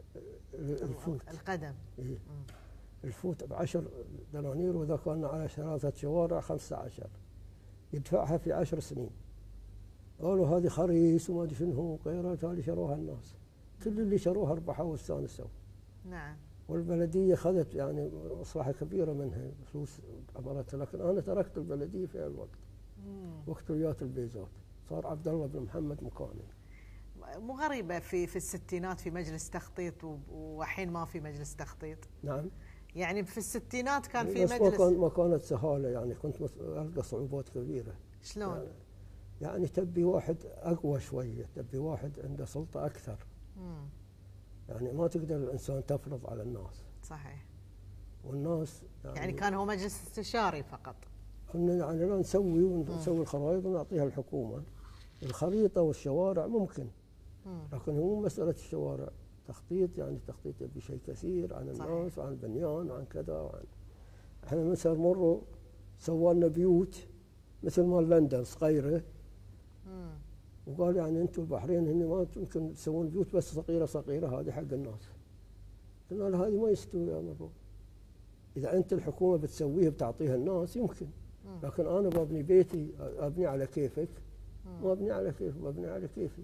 Speaker 2: الفوت
Speaker 1: القدم.
Speaker 2: إيه؟ الفوت بعشر دنانير، واذا كان على ثلاثة شوارع خمسة عشر، يدفعها في عشر سنين. قالوا هذه خريس وما ادري شنو غيره، هذه شروها الناس، كل اللي شروها ربحوا واستانسوا.
Speaker 1: نعم.
Speaker 2: والبلديه اخذت يعني مصلحه كبيره منها، فلوس عبرتها، لكن انا تركت البلديه في الوقت. مم. وقت ويات البيزات صار عبد الله بن محمد مكاني.
Speaker 1: مو غريبه في في الستينات في مجلس تخطيط وحين ما في مجلس تخطيط؟
Speaker 2: نعم.
Speaker 1: يعني في الستينات كان في
Speaker 2: بس
Speaker 1: مجلس،
Speaker 2: ما كان ما كانت سهاله، يعني كنت القى صعوبات كبيره.
Speaker 1: شلون؟
Speaker 2: يعني, يعني تبي واحد اقوى شويه، تبي واحد عنده سلطه اكثر. مم. يعني ما تقدر الانسان تفرض على الناس.
Speaker 1: صحيح.
Speaker 2: والناس
Speaker 1: يعني, يعني كان هو مجلس استشاري فقط.
Speaker 2: كنا يعني لا نسوي ونسوي الخرائط ونعطيها الحكومه. الخريطه والشوارع ممكن. مم. لكن هو مساله الشوارع تخطيط، يعني تخطيط يبي شيء كثير عن الناس وعن البنيان وعن كذا وعن. احنا مثلا مروا سووا لنا بيوت مثل مال لندن صغيره. مم. وقال يعني انتم البحرين هن ما يمكن تسوون بيوت بس صغيره صغيره، هذه حق الناس. قلنا له هذه ما يستوي يا مرو. اذا انت الحكومه بتسويها بتعطيها الناس يمكن، لكن انا ببني بيتي ابني على كيفك، ما ابني على كيفك، ببني على كيفي.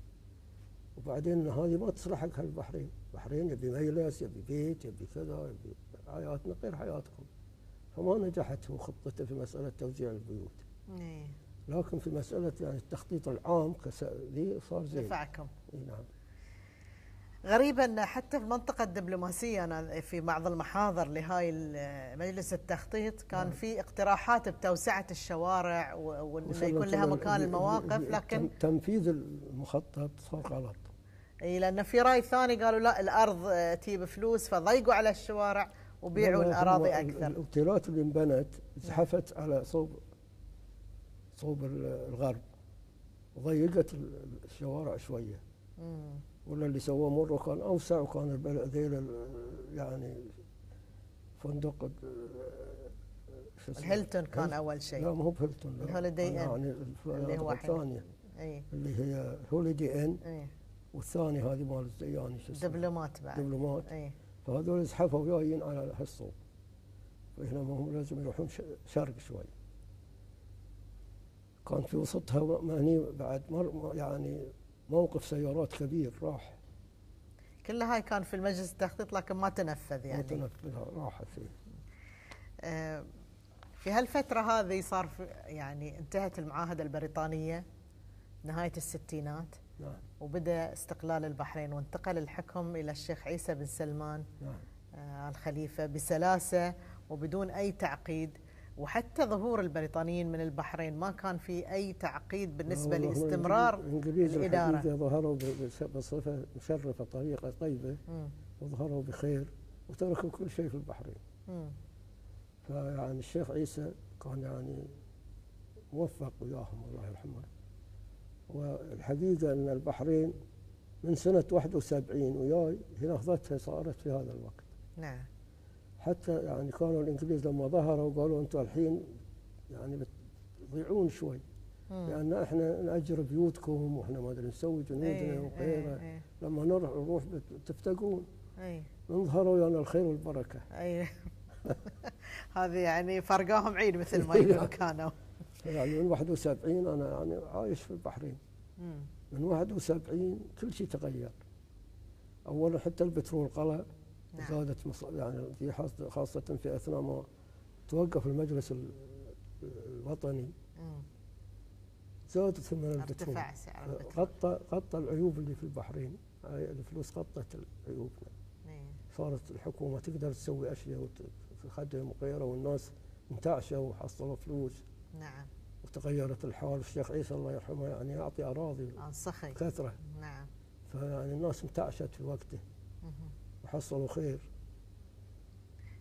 Speaker 2: وبعدين هذه ما تصلح حق البحرين، البحرين يبي مجلس، يبي بيت، يبي كذا، يبي حياتنا غير حياتكم. فما نجحت هو خطته في مساله توزيع البيوت. إيه. لكن في مساله يعني التخطيط العام ذي صار زين.
Speaker 1: نفعكم.
Speaker 2: اي نعم.
Speaker 1: غريبة أن حتى في المنطقة الدبلوماسية أنا في بعض المحاضر لهاي مجلس التخطيط كان نعم. في اقتراحات بتوسعة الشوارع وأنه يكون لها مكان المواقف، لكن
Speaker 2: تنفيذ المخطط صار غلط.
Speaker 1: اي لأن في رأي ثاني قالوا لا، الأرض تجيب فلوس فضيقوا على الشوارع وبيعوا الأراضي أكثر.
Speaker 2: الأوتيلات اللي انبنت زحفت على صوب صوب الغرب وضيقت الشوارع شوية. مم. ولا اللي سووه مرة كان أوسع، وكان ذيل يعني فندق
Speaker 1: الهيلتون كان أول شيء.
Speaker 2: لا مو بهيلتون،
Speaker 1: الهوليدي إن
Speaker 2: يعني
Speaker 1: اللي هو
Speaker 2: الثانية
Speaker 1: أي.
Speaker 2: اللي هي هوليدي إن. أي. والثاني هذه مال الزياني شو اسمه؟
Speaker 1: دبلومات بعد.
Speaker 2: دبلومات.
Speaker 1: أي.
Speaker 2: فهذول زحفوا جايين على هالصوب. فهنا هم لازم يروحون شرق شوي. كان في وسطها هني بعد مر يعني موقف سيارات كبير راح.
Speaker 1: كل هاي كان في المجلس التخطيط لكن ما تنفذ يعني.
Speaker 2: ما تنفذ، راحت فيه.
Speaker 1: آه في هالفترة هذه صار في يعني انتهت المعاهدة البريطانية نهاية الستينات.
Speaker 2: نعم.
Speaker 1: وبدأ استقلال البحرين وانتقل الحكم إلى الشيخ عيسى بن سلمان. نعم. آه الخليفة بسلاسة وبدون أي تعقيد، وحتى ظهور البريطانيين من البحرين ما كان في أي تعقيد بالنسبة لاستمرار الإدارة.
Speaker 2: الإنجليز ظهروا بصفة مشرفة طريقة طيبة. مم. وظهروا بخير وتركوا كل شيء في البحرين. مم. فيعني الشيخ عيسى كان يعني موفق وياهم الله يرحمه. والحقيقة أن البحرين من سنة واحد وسبعين وياي نهضتها صارت في هذا الوقت.
Speaker 1: نعم.
Speaker 2: حتى يعني كانوا الانجليز لما ظهروا قالوا انتم الحين يعني بتضيعون شوي. مم. لان احنا ناجر بيوتكم واحنا ما ادري نسوي جنودنا ايه وغيره. ايه لما نروح نروح تفتقون. ايه نظهروا يعني الخير والبركه.
Speaker 1: اي هذه يعني فرقاهم عيد مثل ما يقولوا كانوا.
Speaker 2: يعني من واحد وسبعين انا يعني عايش في البحرين. مم. من واحد وسبعين كل شيء تغير. اولا حتى البترول قلع. نعم. زادت يعني في خاصة في أثناء ما توقف المجلس الوطني. مم. زادت ثمن البترول.
Speaker 1: ارتفع سعر البترول.
Speaker 2: غطى غطى العيوب اللي في البحرين، الفلوس غطت عيوبنا. صارت الحكومة تقدر تسوي أشياء وتخدم وغيره، والناس انتعشوا وحصلوا فلوس.
Speaker 1: نعم.
Speaker 2: وتغيرت الحال. الشيخ عيسى الله يرحمه يعني يعطي أراضي
Speaker 1: سخي
Speaker 2: كثرة.
Speaker 1: نعم.
Speaker 2: فيعني الناس انتعشت في وقته. مم. وحصلوا خير.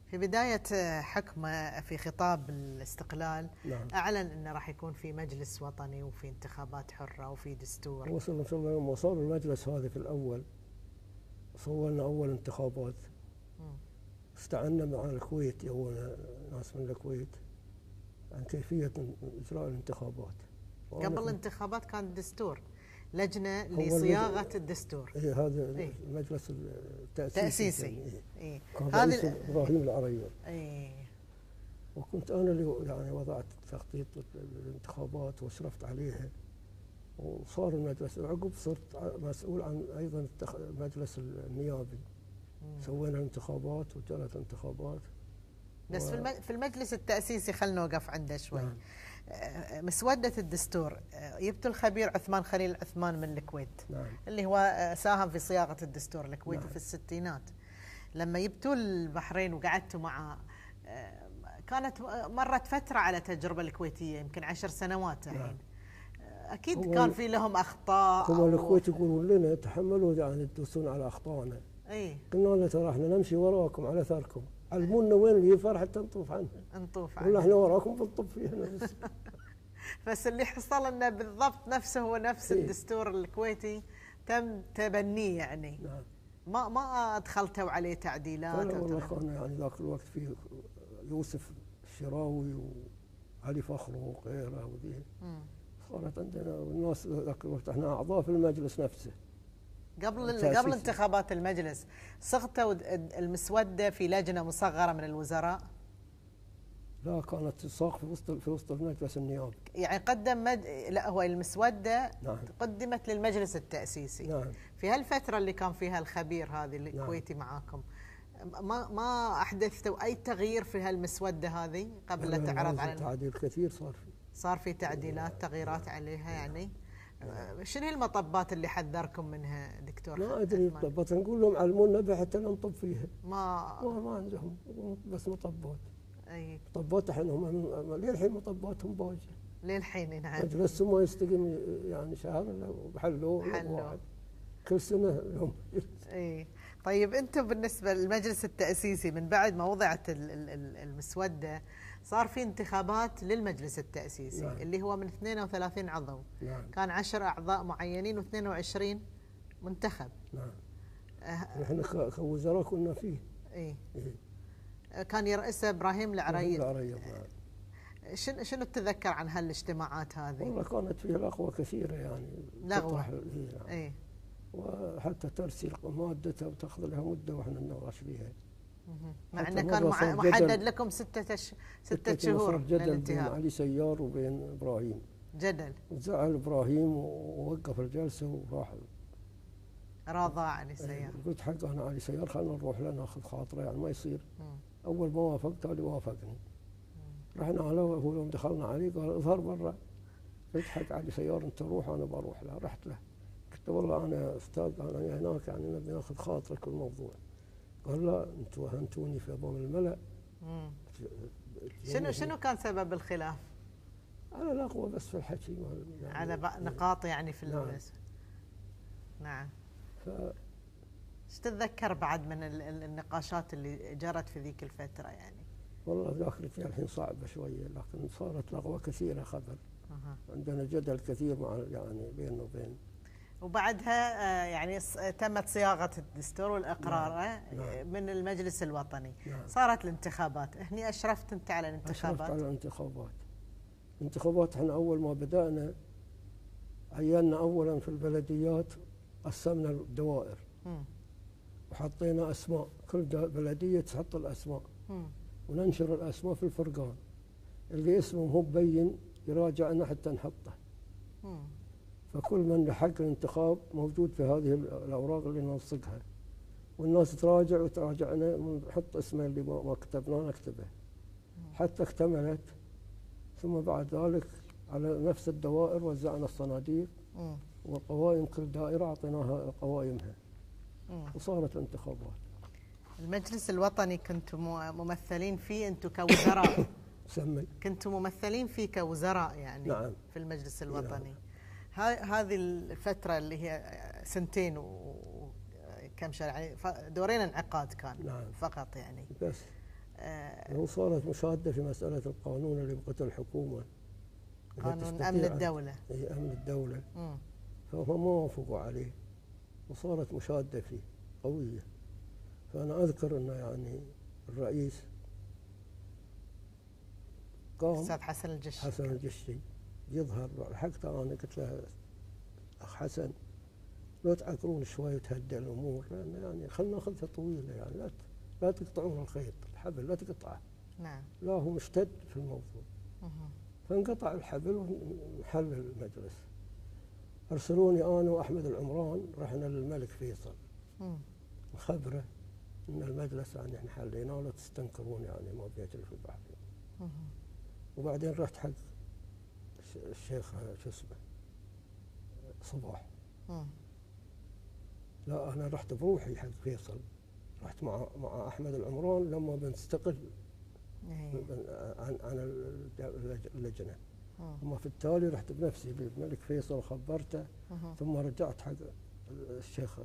Speaker 1: في بداية حكمه في خطاب الاستقلال
Speaker 2: نعم.
Speaker 1: أعلن أنه راح يكون في مجلس وطني وفي انتخابات حرة وفي دستور.
Speaker 2: وصل إن شاء الله يوم وصل المجلس هذا في الأول صورنا أول انتخابات، استعنا مع الكويت، يونا ناس من الكويت عن كيفية إجراء الانتخابات.
Speaker 1: قبل الانتخابات كان الدستور، لجنة لصياغة الدستور.
Speaker 2: إيه هذا إيه؟ المجلس التأسيسي.
Speaker 1: تأسيسي.
Speaker 2: إيه.
Speaker 1: إيه.
Speaker 2: كان رئيس إبراهيم العريض.
Speaker 1: إيه.
Speaker 2: وكنت أنا اللي يعني وضعت تخطيط الانتخابات واشرفت عليها، وصار المجلس عقب صرت مسؤول عن أيضا المجلس النيابي. مم. سوينا انتخابات وجرت انتخابات.
Speaker 1: بس و... في المجلس التأسيسي خلنا نوقف عنده شوي. نعم. مسودة الدستور جبتوا الخبير عثمان خليل عثمان من الكويت.
Speaker 2: نعم.
Speaker 1: اللي هو ساهم في صياغة الدستور الكويتي. نعم. في الستينات لما جبتوا البحرين وقعدتوا معه، كانت مرت فترة على تجربة الكويتية يمكن عشر سنوات الحين. نعم. أكيد كان في لهم أخطاء.
Speaker 2: هم الكويت يقولون لنا تحملوا يعني تدوسون على أخطائنا.
Speaker 1: اي
Speaker 2: قلنا له ترى احنا نمشي وراكم على اثركم، علمونا وين اليفار حتى نطوف عنها.
Speaker 1: نطوف عنها.
Speaker 2: قلنا احنا وراكم بنطب فيها بس.
Speaker 1: بس اللي حصل انه بالضبط نفسه هو نفس إيه؟ الدستور الكويتي تم تبنيه يعني.
Speaker 2: نعم.
Speaker 1: ما ما ادخلتوا عليه تعديلات.
Speaker 2: لا والله كان يعني ذاك الوقت فيه يوسف الشراوي وعلي فخر وغيره وذي. صارت عندنا الناس ذاك الوقت احنا اعضاء في المجلس نفسه.
Speaker 1: قبل قبل انتخابات المجلس صغتوا المسوده في لجنه مصغره من الوزراء؟
Speaker 2: لا كانت تصاغ في وسط في وسط المجلس النيابي.
Speaker 1: يعني قدم مد... لا هو المسوده.
Speaker 2: نعم.
Speaker 1: قدمت للمجلس التاسيسي.
Speaker 2: نعم.
Speaker 1: في هالفتره اللي كان فيها الخبير هذه الكويتي. نعم. معاكم ما ما احدثتوا اي تغيير في هالمسوده هذه قبل لا تعرض على
Speaker 2: تعديل كثير صار في
Speaker 1: صار في تعديلات تغييرات عليها يعني. شنو المطبات اللي حذركم منها دكتور؟
Speaker 2: ما ادري مطبات، نقول لهم علمونا بها حتى نطب فيها.
Speaker 1: ما
Speaker 2: ما, ما عندهم بس مطبات.
Speaker 1: اي
Speaker 2: مطبات الحين هم للحين مطباتهم باجيه
Speaker 1: للحين. نعم.
Speaker 2: مجلسهم ما يستقيم يعني شهر الا حلوه واحد كل سنه لهم.
Speaker 1: اي طيب انتم بالنسبه للمجلس التاسيسي من بعد ما وضعت المسوده صار في انتخابات للمجلس التأسيسي. نعم. اللي هو من اثنين وثلاثين عضو.
Speaker 2: نعم.
Speaker 1: كان عشر أعضاء معينين واثنين وعشرين منتخب.
Speaker 2: نعم. احنا أه كوزراء كنا فيه.
Speaker 1: اي إيه؟ كان يرأسه إبراهيم العريض.
Speaker 2: العريض. نعم.
Speaker 1: شنو شنو تتذكر عن هالاجتماعات هذه؟
Speaker 2: والله كانت فيها لغوة كثيرة يعني.
Speaker 1: لغوة.
Speaker 2: نعم.
Speaker 1: اي
Speaker 2: وحتى ترسيل مادتها وتاخذ لها مدة واحنا نناقش فيها.
Speaker 1: مع انه كان محدد لكم ستة ش... ستة شهور
Speaker 2: جدل بين علي سيار وبين ابراهيم.
Speaker 1: جدل.
Speaker 2: زعل ابراهيم ووقف الجلسه وراح
Speaker 1: راضى علي سيار.
Speaker 2: قلت حق انا علي سيار خلينا نروح له ناخذ خاطره يعني ما يصير. مم. اول ما وافقت قال لي وافقني. مم. رحنا على هو يوم دخلنا عليه قال اظهر برا. قلت حق علي سيار انت روح انا بروح له. رحت له قلت والله انا استاذ انا هناك يعني نبي ناخذ خاطرك بالموضوع. قال لا انتم وهنتوني في امام الملأ.
Speaker 1: مم. شنو شنو كان سبب الخلاف؟
Speaker 2: على لغوه بس في الحكي
Speaker 1: يعني على نقاط يعني في
Speaker 2: نعم.
Speaker 1: نعم.
Speaker 2: ف
Speaker 1: ايش تتذكر بعد من النقاشات اللي جرت في ذيك الفتره يعني؟
Speaker 2: والله ذاكرتي الحين صعبه شويه لكن صارت لغوه كثيره خبر. أه. عندنا جدل كثير مع يعني بيننا وبين.
Speaker 1: وبعدها يعني تمت صياغة الدستور والإقرار.
Speaker 2: نعم. نعم.
Speaker 1: من المجلس الوطني.
Speaker 2: نعم.
Speaker 1: صارت الانتخابات. هني أشرفت أنت على الانتخابات؟
Speaker 2: أشرفت على الانتخابات. الانتخابات احنا أول ما بدأنا عينا أولا في البلديات قسمنا الدوائر. م. وحطينا أسماء كل بلدية تحط الأسماء. م. وننشر الأسماء في الفرقان اللي اسمه هو بين يراجعنا حتى نحطه. م. فكل من حق الانتخاب موجود في هذه الأوراق اللي نلصقها والناس تراجع وتراجعنا ونحط اسمه اللي ما كتبناه نكتبه حتى اكتملت. ثم بعد ذلك على نفس الدوائر وزعنا الصناديق والقوائم كل دائرة أعطيناها قوائمها وصارت الانتخابات.
Speaker 1: المجلس الوطني كنتم ممثلين فيه أنتم كوزراء.
Speaker 2: سمي.
Speaker 1: كنتم ممثلين فيه كوزراء يعني.
Speaker 2: نعم.
Speaker 1: في المجلس الوطني. نعم. هذه الفترة اللي هي سنتين وكم شهر يعني دورين انعقاد كان.
Speaker 2: نعم.
Speaker 1: فقط يعني.
Speaker 2: بس
Speaker 1: آه
Speaker 2: وصارت مشادة في مسألة القانون اللي بقتل الحكومة،
Speaker 1: قانون أمن الدولة.
Speaker 2: اي أمن الدولة.
Speaker 1: مم.
Speaker 2: فهم ما وافقوا عليه، وصارت مشادة فيه قوية. فأنا أذكر أنه يعني الرئيس قام،
Speaker 1: أستاذ حسن الجشي
Speaker 2: حسن الجشي يظهر، حتى أنا قلت له أخ حسن لو تعكرون شوي وتهدئ الأمور، لأن يعني خلينا ناخذها طويلة، يعني لا لا تقطعون الخيط، الحبل لا تقطعه.
Speaker 1: نعم.
Speaker 2: لا هو مشتد في الموضوع.
Speaker 1: مم.
Speaker 2: فانقطع الحبل وانحل المجلس. أرسلوني أنا وأحمد العمران، رحنا للملك فيصل نخبره أن المجلس يعني احنا حليناه ولا تستنكرون يعني ما بيجري في البحرين. وبعدين رحت حق الشيخ شو اسمه صباح.
Speaker 1: مم.
Speaker 2: لا أنا رحت بروحي حق فيصل، رحت مع مع أحمد العمران لما بنستقل عن عن اللجنة. أما في التالي رحت بنفسي للملك فيصل وخبرته، ثم رجعت حق الشيخ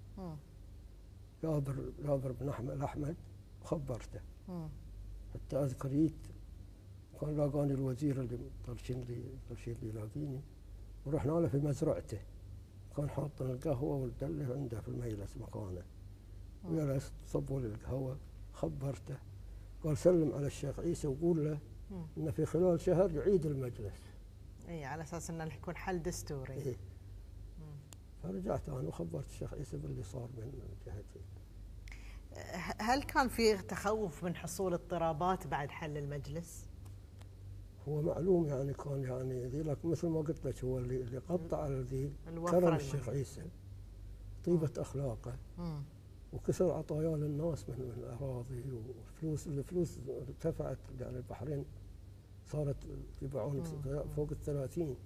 Speaker 2: جابر جابر بن أحمد أحمد وخبرته. حتى أذكر جيت كان لاقاني الوزير اللي طرشين لي طرشين لي لاقيني، ورحنا له في مزرعته، كان حاطن القهوة والدلة عنده في المجلس مكانه، وجلست صبوا لي القهوة. خبرته قال سلم على الشيخ عيسى وقول له انه في خلال شهر يعيد المجلس.
Speaker 1: اي على اساس انه يكون حل دستوري.
Speaker 2: إيه. فرجعت انا وخبرت الشيخ عيسى باللي صار من جهتي.
Speaker 1: هل كان في تخوف من حصول اضطرابات بعد حل المجلس؟
Speaker 2: هو معلوم يعني كان يعني ذي لك مثل ما قلت لك، هو اللي اللي قطع الذي كرم الشيخ عيسى، طيبة اخلاقه، مم. وكسر عطاياه للناس من من الاراضي وفلوس. الفلوس ارتفعت، يعني البحرين صارت يبيعون فوق الثلاثين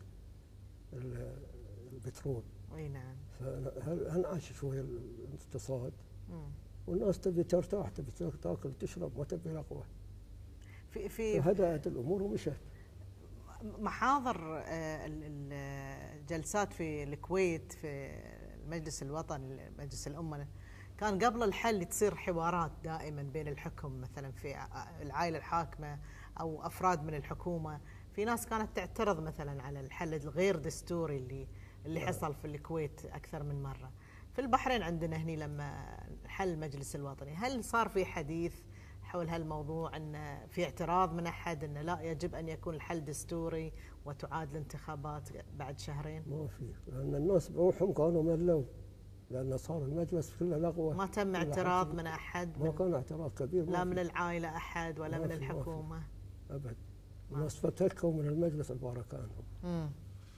Speaker 2: البترول.
Speaker 1: اي نعم.
Speaker 2: فانعش شويه الاقتصاد، والناس تبي ترتاح، تبي تاكل وتشرب، ما تبي لقوه.
Speaker 1: في في
Speaker 2: هدأت الامور ومشت.
Speaker 1: محاضر الجلسات في الكويت في المجلس الوطني مجلس الامه، كان قبل الحل تصير حوارات دائما بين الحكم، مثلا في العائله الحاكمه او افراد من الحكومه. في ناس كانت تعترض مثلا على الحل الغير دستوري اللي اللي حصل في الكويت اكثر من مره. في البحرين عندنا هني لما حل المجلس الوطني، هل صار في حديث حول هالموضوع ان في اعتراض من احد انه لا يجب ان يكون الحل دستوري وتعاد الانتخابات بعد شهرين؟
Speaker 2: ما في، لان الناس بروحهم كانوا ملوا، لأن صار المجلس كله لغوة.
Speaker 1: ما تم اعتراض من أحد؟
Speaker 2: ما كان اعتراض كبير،
Speaker 1: لا من العائلة أحد ولا من الحكومة؟
Speaker 2: أبد. الناس فتكوا من المجلس عبارة عنهم.
Speaker 1: امم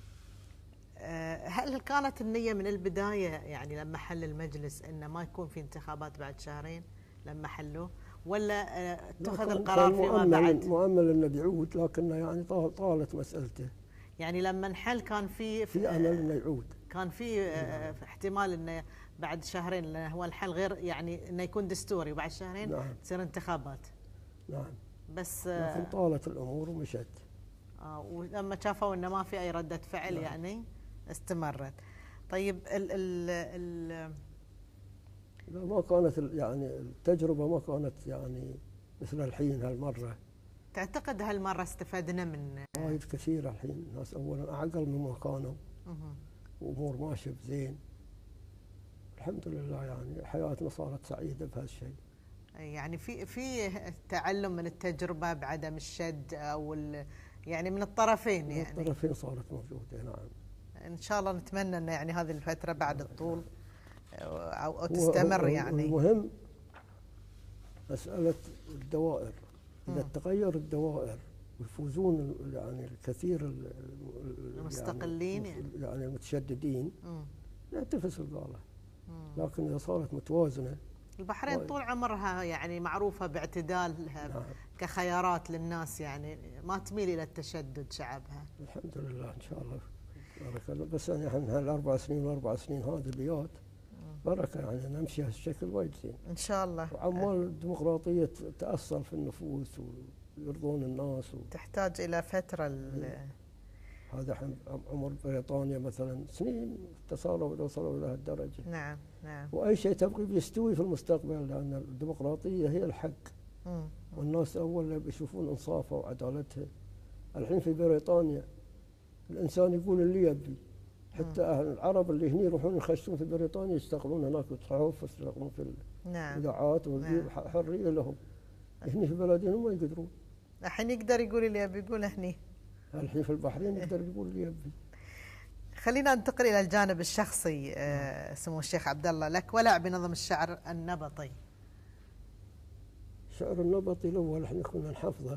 Speaker 1: هل كانت النية من البداية يعني لما حل المجلس إنه ما يكون في انتخابات بعد شهرين لما حلوه، ولا اتخذ القرار فيما بعد؟
Speaker 2: مؤمل إنه بيعود، لكنه يعني طالت مسألته.
Speaker 1: يعني لما انحل كان في
Speaker 2: في امل انه يعود،
Speaker 1: كان في نعم. احتمال انه بعد شهرين، لانه هو الحل غير يعني انه يكون دستوري وبعد شهرين نعم. تصير انتخابات.
Speaker 2: نعم.
Speaker 1: بس
Speaker 2: لكن طالت الامور ومشت.
Speaker 1: اه ولما شافوا انه ما في اي رده فعل نعم. يعني استمرت. طيب ال ال ال
Speaker 2: لا ما كانت يعني التجربه ما كانت يعني مثل الحين هالمره.
Speaker 1: تعتقد هالمره استفدنا من
Speaker 2: وايد كثير الحين، الناس اولا اعقل مما كانوا وامور ماشيه بزين الحمد لله، يعني حياتنا صارت سعيده بهالشيء.
Speaker 1: يعني في في تعلم من التجربه بعدم الشد او يعني من الطرفين،
Speaker 2: من
Speaker 1: يعني
Speaker 2: الطرفين صارت موجوده. نعم
Speaker 1: ان شاء الله نتمنى ان يعني هذه الفتره بعد الطول او, أو تستمر. يعني
Speaker 2: المهم مساله الدوائر، اذا تغير الدوائر ويفوزون يعني الكثير
Speaker 1: المستقلين
Speaker 2: يعني, يعني المتشددين يعتفس القاله، لكن اذا صارت متوازنه.
Speaker 1: البحرين طول عمرها يعني معروفه باعتدالها نعم. كخيارات للناس، يعني ما تميل الى التشدد شعبها.
Speaker 2: الحمد لله ان شاء الله بارك الله. بس يعني احنا هالاربع سنين والاربع سنين هذه بيات بركه، يعني نمشي هالشكل وايد زين
Speaker 1: ان شاء الله.
Speaker 2: وعمال الديمقراطيه تاصل في النفوس ويرضون الناس و...
Speaker 1: تحتاج الى فتره ال...
Speaker 2: هذا عمر بريطانيا مثلا سنين اتصلوا وصلوا الى هالدرجه.
Speaker 1: نعم نعم.
Speaker 2: واي شيء تبغي بيستوي في المستقبل، لان الديمقراطيه هي الحق.
Speaker 1: مم.
Speaker 2: والناس أول بيشوفون إنصافها وعدالتها. الحين في بريطانيا الإنسان يقول اللي يبي، حتى أهل العرب اللي هني يروحون يخشون في بريطانيا يشتغلون هناك صحف يشتغلون في
Speaker 1: نعم.
Speaker 2: الإذاعات
Speaker 1: نعم.
Speaker 2: حرية لهم. هني في بلدنا ما يقدرون.
Speaker 1: الحين يقدر يقول اللي يبي يقول هني.
Speaker 2: الحين في البحرين يقدر يقول اللي يبي.
Speaker 1: خلينا ننتقل إلى الجانب الشخصي. آه سمو الشيخ عبد الله، لك ولع بنظم الشعر النبطي.
Speaker 2: الشعر النبطي الأول احنا كنا نحفظه،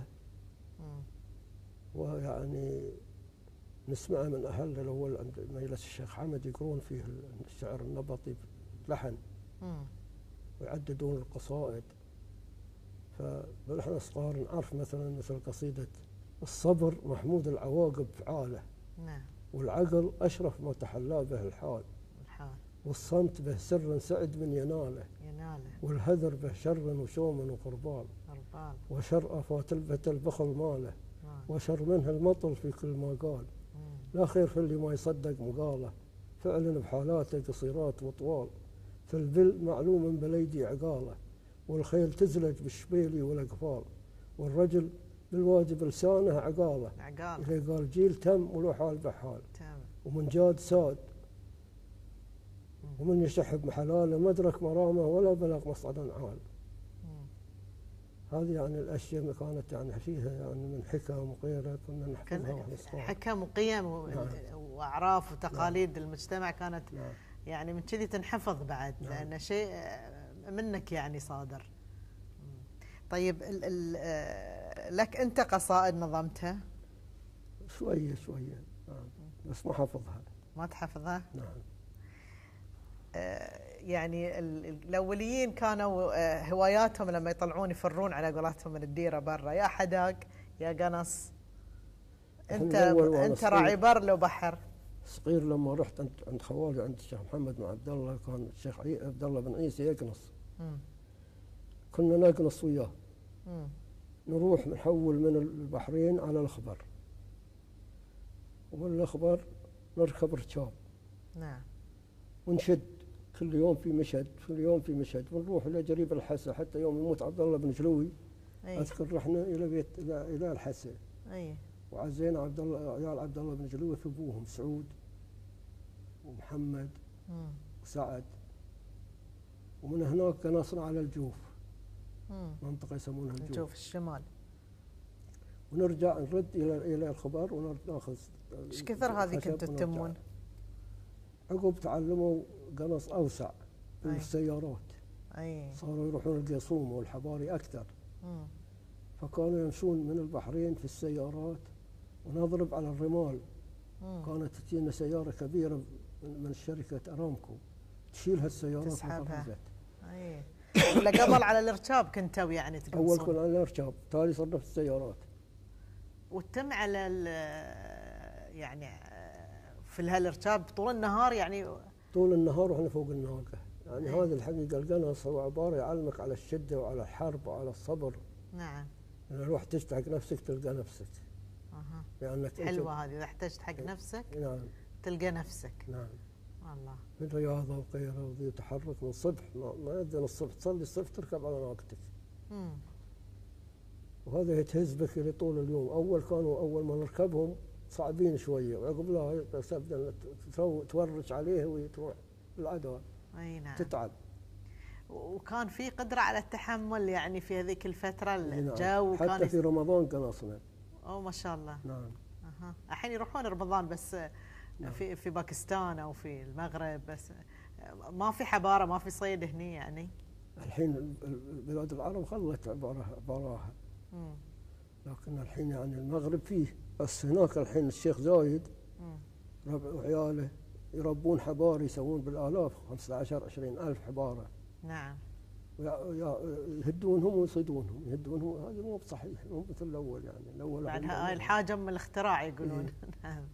Speaker 2: ويعني نسمعه من أهلنا الأول عند مجلس الشيخ حمد يقرون فيه الشعر النبطي بلحن ويعددون القصائد. فنحن صغار نعرف مثلا مثل قصيدة الصبر محمود العواقب فعاله،
Speaker 1: نعم،
Speaker 2: والعقل أشرف ما تحلى به الحال،
Speaker 1: الحال
Speaker 2: والصمت به سر سعد من يناله،
Speaker 1: يناله،
Speaker 2: والهذر به شر وشوم وقربال،
Speaker 1: قربال،
Speaker 2: وشر آفات البت البخل ماله،
Speaker 1: نعم،
Speaker 2: وشر منها المطل في كل ما قال.
Speaker 1: مم.
Speaker 2: لا خير في اللي ما يصدق مقاله، فعلا بحالاته قصيرات وطوال، في البل معلوم بليدي عقاله، والخيل تزلج بالشبيلي والأقفال، والرجل بالواجب لسانه عقاله،
Speaker 1: عقال،
Speaker 2: إذا قال جيل تم ولو حال بحال،
Speaker 1: تمام،
Speaker 2: ومن جاد ساد، ومن يشحب محلاله ما أدرك مرامه ولا بلغ مصعدا عال.
Speaker 1: مم.
Speaker 2: هذه يعني الأشياء اللي كانت يعني فيها يعني من حكم وغيرها كنا نحفظها واحنا صغار.
Speaker 1: حكم وقيم و...
Speaker 2: نعم.
Speaker 1: وأعراف وتقاليد نعم. المجتمع كانت
Speaker 2: نعم.
Speaker 1: يعني من كذي تنحفظ بعد،
Speaker 2: نعم.
Speaker 1: لأن شيء منك يعني صادر. طيب ال ال لك أنت قصائد نظمتها؟
Speaker 2: شوية شوية نعم، بس ما حافظها.
Speaker 1: ما تحفظها؟
Speaker 2: نعم.
Speaker 1: آه يعني الأوليين كانوا آه هواياتهم لما يطلعون يفرون على قولتهم من الديرة برا، يا حداق يا قنص. أنت أنت راعي بر لو بحر؟
Speaker 2: صغير لما رحت عند عند خوالي عند الشيخ محمد بن عبد الله، كان الشيخ عبد الله بن عيسى يقنص. مم. كنا نقنص وياه. مم. نروح نحول من البحرين على الأخبر، ومن الأخبر نركب ركاب. نعم. ونشد كل يوم في مشهد، كل يوم في مشهد، ونروح إلى جريب الحسا. حتى يوم يموت عبد الله بن جلوي أيه. أذكر رحنا إلى بيت إلى إلى الحسا. أيه. وعزينا عبد الله عيال عبد الله بن جلوي في أبوهم سعود ومحمد مم. وسعد، ومن هناك قنصنا على الجوف. مم. منطقة يسمونها الجوف.
Speaker 1: الجوف الشمال.
Speaker 2: ونرجع نرد إلى إلى الخبر وناخذ.
Speaker 1: ايش كثر هذه كنتوا تتمون؟
Speaker 2: عقب تعلموا قنص أوسع بالسيارات.
Speaker 1: أي.
Speaker 2: صاروا يروحون القيصوم والحباري أكثر. مم. فكانوا يمشون من البحرين في السيارات ونضرب على الرمال. مم. كانت تجينا سيارة كبيرة من شركة أرامكو تشيل هالسيارات
Speaker 1: تسحبها. اي. ولا قبل على الاركاب كنتوا يعني تقنصون؟
Speaker 2: أول كنا على الاركاب، تالي صرنا في السيارات.
Speaker 1: وتم على يعني في هالاركاب طول النهار يعني؟
Speaker 2: طول النهار واحنا فوق الناقة. يعني أيه. هذه الحقيقة القنص هو عبارة يعلمك على الشدة وعلى الحرب وعلى الصبر.
Speaker 1: نعم.
Speaker 2: إذا يعني رحت تشتاق نفسك تلقى نفسك.
Speaker 1: اها.
Speaker 2: لأنك
Speaker 1: حلوة هذه، إذا احتجت حق نفسك
Speaker 2: نعم
Speaker 1: تلقى نفسك.
Speaker 2: نعم.
Speaker 1: الله.
Speaker 2: من رياضة وغيرها وذي تحرك من الصبح، ما يأذن الصبح تصلي الصبح تركب على ناقتك. امم. وهذا يتهز بك طول اليوم. أول كانوا أول ما نركبهم صعبين شوية، وعقب لا تبدأ تورج عليه وتروح العدوى.
Speaker 1: أي نعم.
Speaker 2: تتعب.
Speaker 1: وكان في قدرة على التحمل يعني في هذيك الفترة الجو.
Speaker 2: نعم. حتى كان في رمضان قناصنا.
Speaker 1: أوه ما شاء الله.
Speaker 2: نعم.
Speaker 1: أها. الحين يروحون رمضان بس نعم. في في باكستان أو في المغرب، بس ما في حبارة ما في صيد هني يعني. الحين
Speaker 2: بلاد العرب خلت عبارها عبارها. امم. لكن الحين يعني المغرب فيه، بس هناك الحين الشيخ زايد ربع وعياله يربون حبار يسوون بالالاف، خمسة عشر عشرين ألف حباره.
Speaker 1: نعم.
Speaker 2: يهدونهم ويصيدونهم، يهدونهم. هذا مو بصحيح، مو مثل الاول يعني. الاول
Speaker 1: بعد هاي الحاجه من الاختراع يقولون. نعم.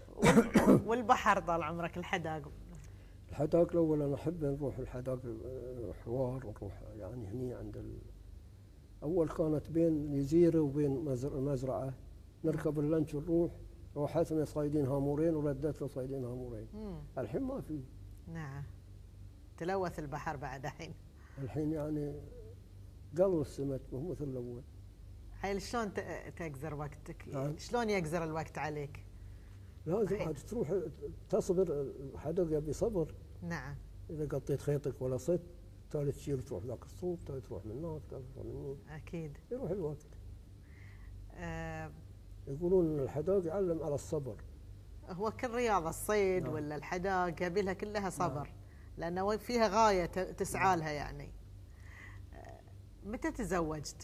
Speaker 1: والبحر طال عمرك الحداق.
Speaker 2: الحداق الاول انا احب نروح الحداق حوار، ونروح يعني هني عند ال... اول كانت بين جزيره وبين مزرعه، نركب اللانش ونروح. روحتنا صايدين هامورين وردت له صايدين هامورين. الحين ما في.
Speaker 1: نعم. تلوث البحر بعد الحين.
Speaker 2: الحين يعني قل السمت مو مثل الاول.
Speaker 1: هاي شلون ت- تقزر وقتك؟
Speaker 2: نعم.
Speaker 1: شلون يقزر الوقت عليك؟
Speaker 2: لازم
Speaker 1: الحين.
Speaker 2: عاد تروح تصبر، حدق يبي صبر.
Speaker 1: نعم.
Speaker 2: اذا قطيت خيطك ولا صدت تالي تشيل تروح ذاك الصوب، تالي تروح من هناك، تالي تروح من هني،
Speaker 1: اكيد.
Speaker 2: يروح الوقت.
Speaker 1: آه
Speaker 2: يقولون ان الحداق يعلم على الصبر.
Speaker 1: هو كل رياضة الصيد
Speaker 2: نعم.
Speaker 1: ولا الحداق يبي لها كلها صبر.
Speaker 2: نعم.
Speaker 1: لأنه فيها غاية ت- تسعى لها يعني. آه، متى تزوجت؟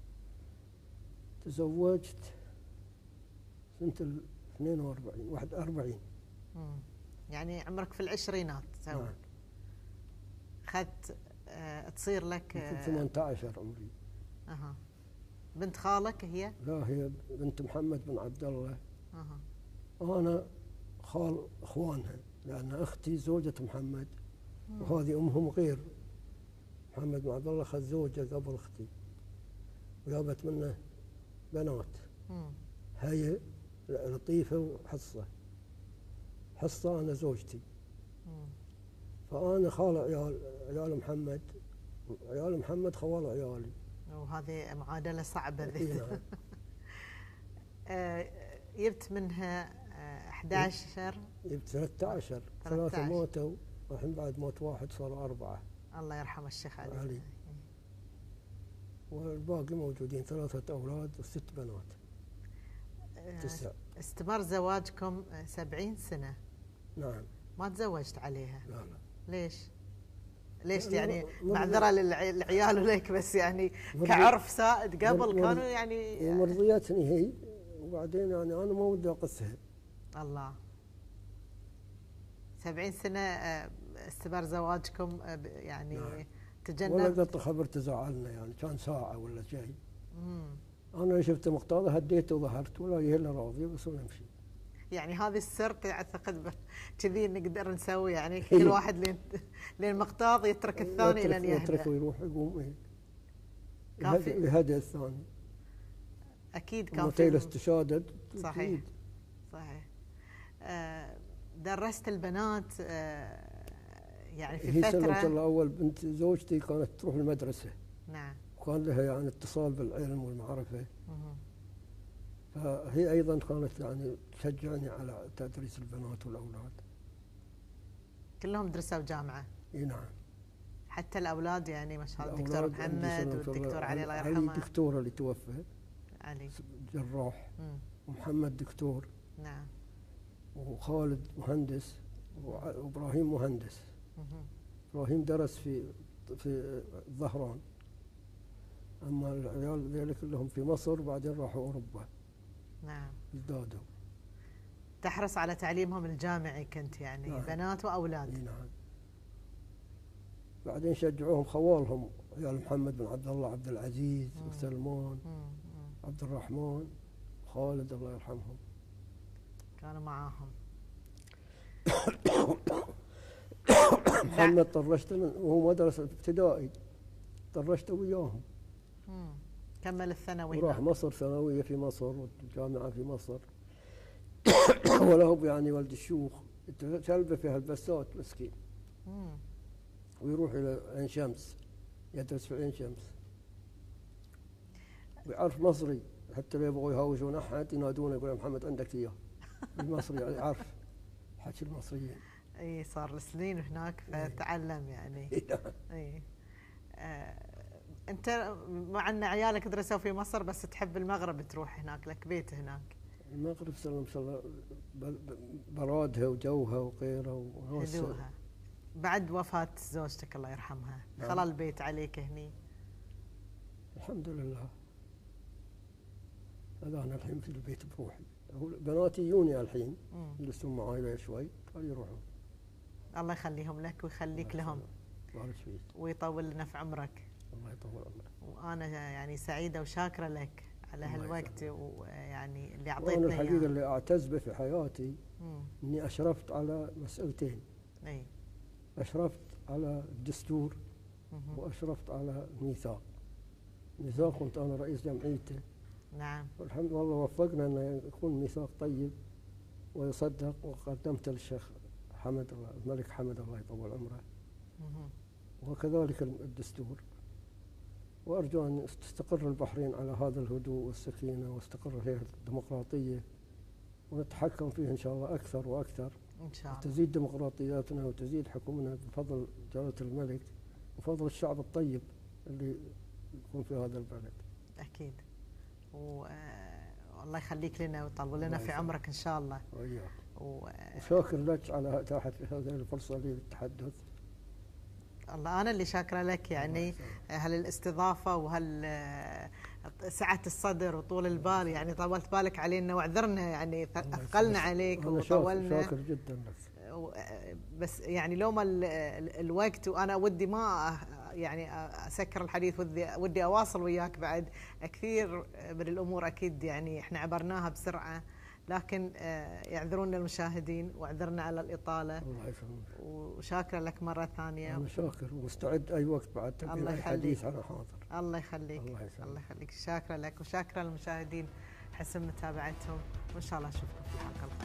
Speaker 2: تزوجت سنة ال اثنين وأربعين واحد وأربعين.
Speaker 1: مم. يعني عمرك في العشرينات تزوج.
Speaker 2: نعم.
Speaker 1: أخذت آه تصير لك
Speaker 2: يمكن
Speaker 1: آه
Speaker 2: ثمانية عشر عمري.
Speaker 1: أها. بنت خالك هي؟
Speaker 2: لا، هي بنت محمد بن عبد الله.
Speaker 1: أها.
Speaker 2: أنا خال إخوانها، لأن أختي زوجة محمد وهذه أمهم غير. محمد بن عبد الله أخذ زوجة قبل أختي وجابت منه بنات.
Speaker 1: مم.
Speaker 2: هي لطيفة وحصة. حصة أنا زوجتي.
Speaker 1: مم.
Speaker 2: فأنا خال عيال عيال محمد، عيال محمد خوال عيالي.
Speaker 1: وهذه معادلة صعبة
Speaker 2: إي
Speaker 1: ذي.
Speaker 2: نعم.
Speaker 1: آه، جبت منها آه، أحد عشر.
Speaker 2: جبت ثلاثة عشر، ثلاثة ماتوا، والحين بعد موت واحد صاروا أربعة.
Speaker 1: الله يرحمه الشيخ علي.
Speaker 2: علي. والباقي موجودين ثلاثة أولاد وست بنات.
Speaker 1: آه،
Speaker 2: تسع.
Speaker 1: استمر زواجكم آه، سبعين سنة.
Speaker 2: نعم.
Speaker 1: ما تزوجت عليها؟
Speaker 2: لا لا.
Speaker 1: ليش؟ ليش
Speaker 2: لا،
Speaker 1: يعني
Speaker 2: مرض-
Speaker 1: معذرة للع- للعيال وليك بس يعني
Speaker 2: مرض-
Speaker 1: كعرف سائد قبل
Speaker 2: مرض-
Speaker 1: كانوا يعني
Speaker 2: ومرضيتني هي، وبعدين يعني أنا ما ودي أقصها.
Speaker 1: الله. سبعين سنة آه، استمر زواجكم آه، ب- يعني
Speaker 2: نعم. ولا
Speaker 1: تجنب.
Speaker 2: قط خبر تزعلنا، يعني كان ساعة ولا شيء.
Speaker 1: مم.
Speaker 2: أنا شفت مقتضى هديت وظهرت، ولا هي إلا راضية بس ونمشي.
Speaker 1: يعني هذه السر اعتقد ب- كذي نقدر نسوي يعني كل واحد لين لين مقتاض يترك الثاني
Speaker 2: يترك-
Speaker 1: لين
Speaker 2: يترك
Speaker 1: يهدى.
Speaker 2: ويروح يقوم إيه.
Speaker 1: كافي.
Speaker 2: يهدى- يهدى الثاني.
Speaker 1: اكيد كان
Speaker 2: متى
Speaker 1: في.
Speaker 2: استشهدت.
Speaker 1: صحيح.
Speaker 2: أكيد.
Speaker 1: صحيح. آه، درست البنات آه، يعني في
Speaker 2: هي سنة
Speaker 1: فترة.
Speaker 2: الأول بنت زوجتي كانت تروح المدرسة،
Speaker 1: نعم.
Speaker 2: وكان لها يعني اتصال بالعلم والمعرفة.
Speaker 1: مهم.
Speaker 2: فهي أيضا كانت يعني تشجعني على تدريس البنات والأولاد.
Speaker 1: كلهم درسوا جامعة.
Speaker 2: اي نعم.
Speaker 1: حتى الأولاد يعني ما شاء الله الدكتور
Speaker 2: الأولاد عندي
Speaker 1: محمد
Speaker 2: سنة في
Speaker 1: والدكتور علي الله
Speaker 2: علي
Speaker 1: يرحمه.
Speaker 2: دكتور اللي توفى،
Speaker 1: علي.
Speaker 2: جراح.
Speaker 1: مم.
Speaker 2: ومحمد دكتور،
Speaker 1: نعم.
Speaker 2: وخالد مهندس، وع- وابراهيم مهندس.
Speaker 1: مهم.
Speaker 2: ابراهيم درس في في الظهران، اما العيال ذيلا كلهم في مصر، بعدين راحوا اوروبا
Speaker 1: نعم.
Speaker 2: ازدادوا.
Speaker 1: تحرص على تعليمهم الجامعي كنت يعني
Speaker 2: نعم.
Speaker 1: بنات وأولاد.
Speaker 2: اي نعم. بعدين شجعوهم خوالهم، عيال محمد بن عبد الله عبد العزيز
Speaker 1: مم.
Speaker 2: وسلمان
Speaker 1: مم. مم.
Speaker 2: عبد الرحمن خالد الله يرحمهم.
Speaker 1: كانوا معاهم.
Speaker 2: محمد طرشته من وهو مدرسة ابتدائي، طرشته وياهم.
Speaker 1: مم. كمل الثانوي.
Speaker 2: وراح
Speaker 1: هناك.
Speaker 2: مصر، ثانوية في مصر والجامعة في مصر. ولا هو يعني ولد الشيوخ، تلبى فيها البسات مسكين،
Speaker 1: مم.
Speaker 2: ويروح إلى عين شمس يدرس في عين شمس. ويعرف مصري، حتى لو يبغوا يهاوشون أحد ينادونه يقول يا محمد عندك إياه. المصري يعني عارف حكي المصريين.
Speaker 1: اي صار له سنين هناك فتعلم يعني. اي. آه انت مع ان عيالك درسوا في مصر بس تحب المغرب تروح هناك، لك بيت هناك.
Speaker 2: المغرب سلم الله برادها وجوها وغيرها وناسها.
Speaker 1: هدوءها. بعد وفاة زوجتك الله يرحمها
Speaker 2: نعم.
Speaker 1: خلى البيت عليك هني.
Speaker 2: الحمد لله. هذا أنا الحين في البيت بروحي. هو بناتي يوني الحين يجلسون معاي شوي، قال يروحون.
Speaker 1: الله يخليهم لك ويخليك لهم.
Speaker 2: بارك فيك.
Speaker 1: ويطول لنا في عمرك.
Speaker 2: الله يطول عمرك.
Speaker 1: وانا يعني سعيده وشاكره لك على هالوقت ويعني اللي
Speaker 2: وأنا
Speaker 1: اعطيتنا
Speaker 2: الحقيقة
Speaker 1: اياه.
Speaker 2: اللي أعتز به في حياتي
Speaker 1: مم.
Speaker 2: إني أشرفت على مسألتين.
Speaker 1: اي.
Speaker 2: أشرفت على الدستور
Speaker 1: مهم.
Speaker 2: وأشرفت على الميثاق. الميثاق كنت أنا رئيس جمعيته،
Speaker 1: نعم.
Speaker 2: والحمد لله وفقنا أن يكون ميثاق طيب ويصدق، وقدمته للشيخ حمد الله الملك حمد الله يطول عمره.
Speaker 1: مهم.
Speaker 2: وكذلك الدستور. وأرجو أن تستقر البحرين على هذا الهدوء والسكينة، واستقر فيها الديمقراطية، ونتحكم فيه إن شاء الله أكثر وأكثر
Speaker 1: إن شاء الله.
Speaker 2: تزيد ديمقراطياتنا وتزيد حكمنا بفضل جلالة الملك وفضل الشعب الطيب اللي يكون في هذا البلد.
Speaker 1: أكيد. والله يخليك لنا ويطول لنا في عمرك إن شاء الله.
Speaker 2: وإياك.
Speaker 1: و...
Speaker 2: وشاكر لك على إتاحة هذه الفرصة لي للتحدث.
Speaker 1: الله أنا اللي شاكرة لك، يعني هالاستضافة وهال سعة الصدر وطول البال، يعني طولت بالك علينا واعذرنا، يعني ثقلنا عليك وطولنا.
Speaker 2: شاكر جدا لك.
Speaker 1: بس يعني لو ما الوقت، وانا ودي ما يعني اسكر الحديث، ودي ودي اواصل وياك بعد كثير من الامور، اكيد يعني احنا عبرناها بسرعه، لكن يعذرونا المشاهدين واعذرنا على الاطاله.
Speaker 2: الله يسلمك.
Speaker 1: وشاكره لك مره ثانيه.
Speaker 2: انا شاكر ومستعد اي وقت بعد تبين اي حديث انا حاضر.
Speaker 1: الله يخليك.
Speaker 2: الله يسلمك.
Speaker 1: الله يخليك. شاكره لك وشاكره للمشاهدين حسن متابعتهم، وان شاء الله اشوفكم في الحلقه القادمه.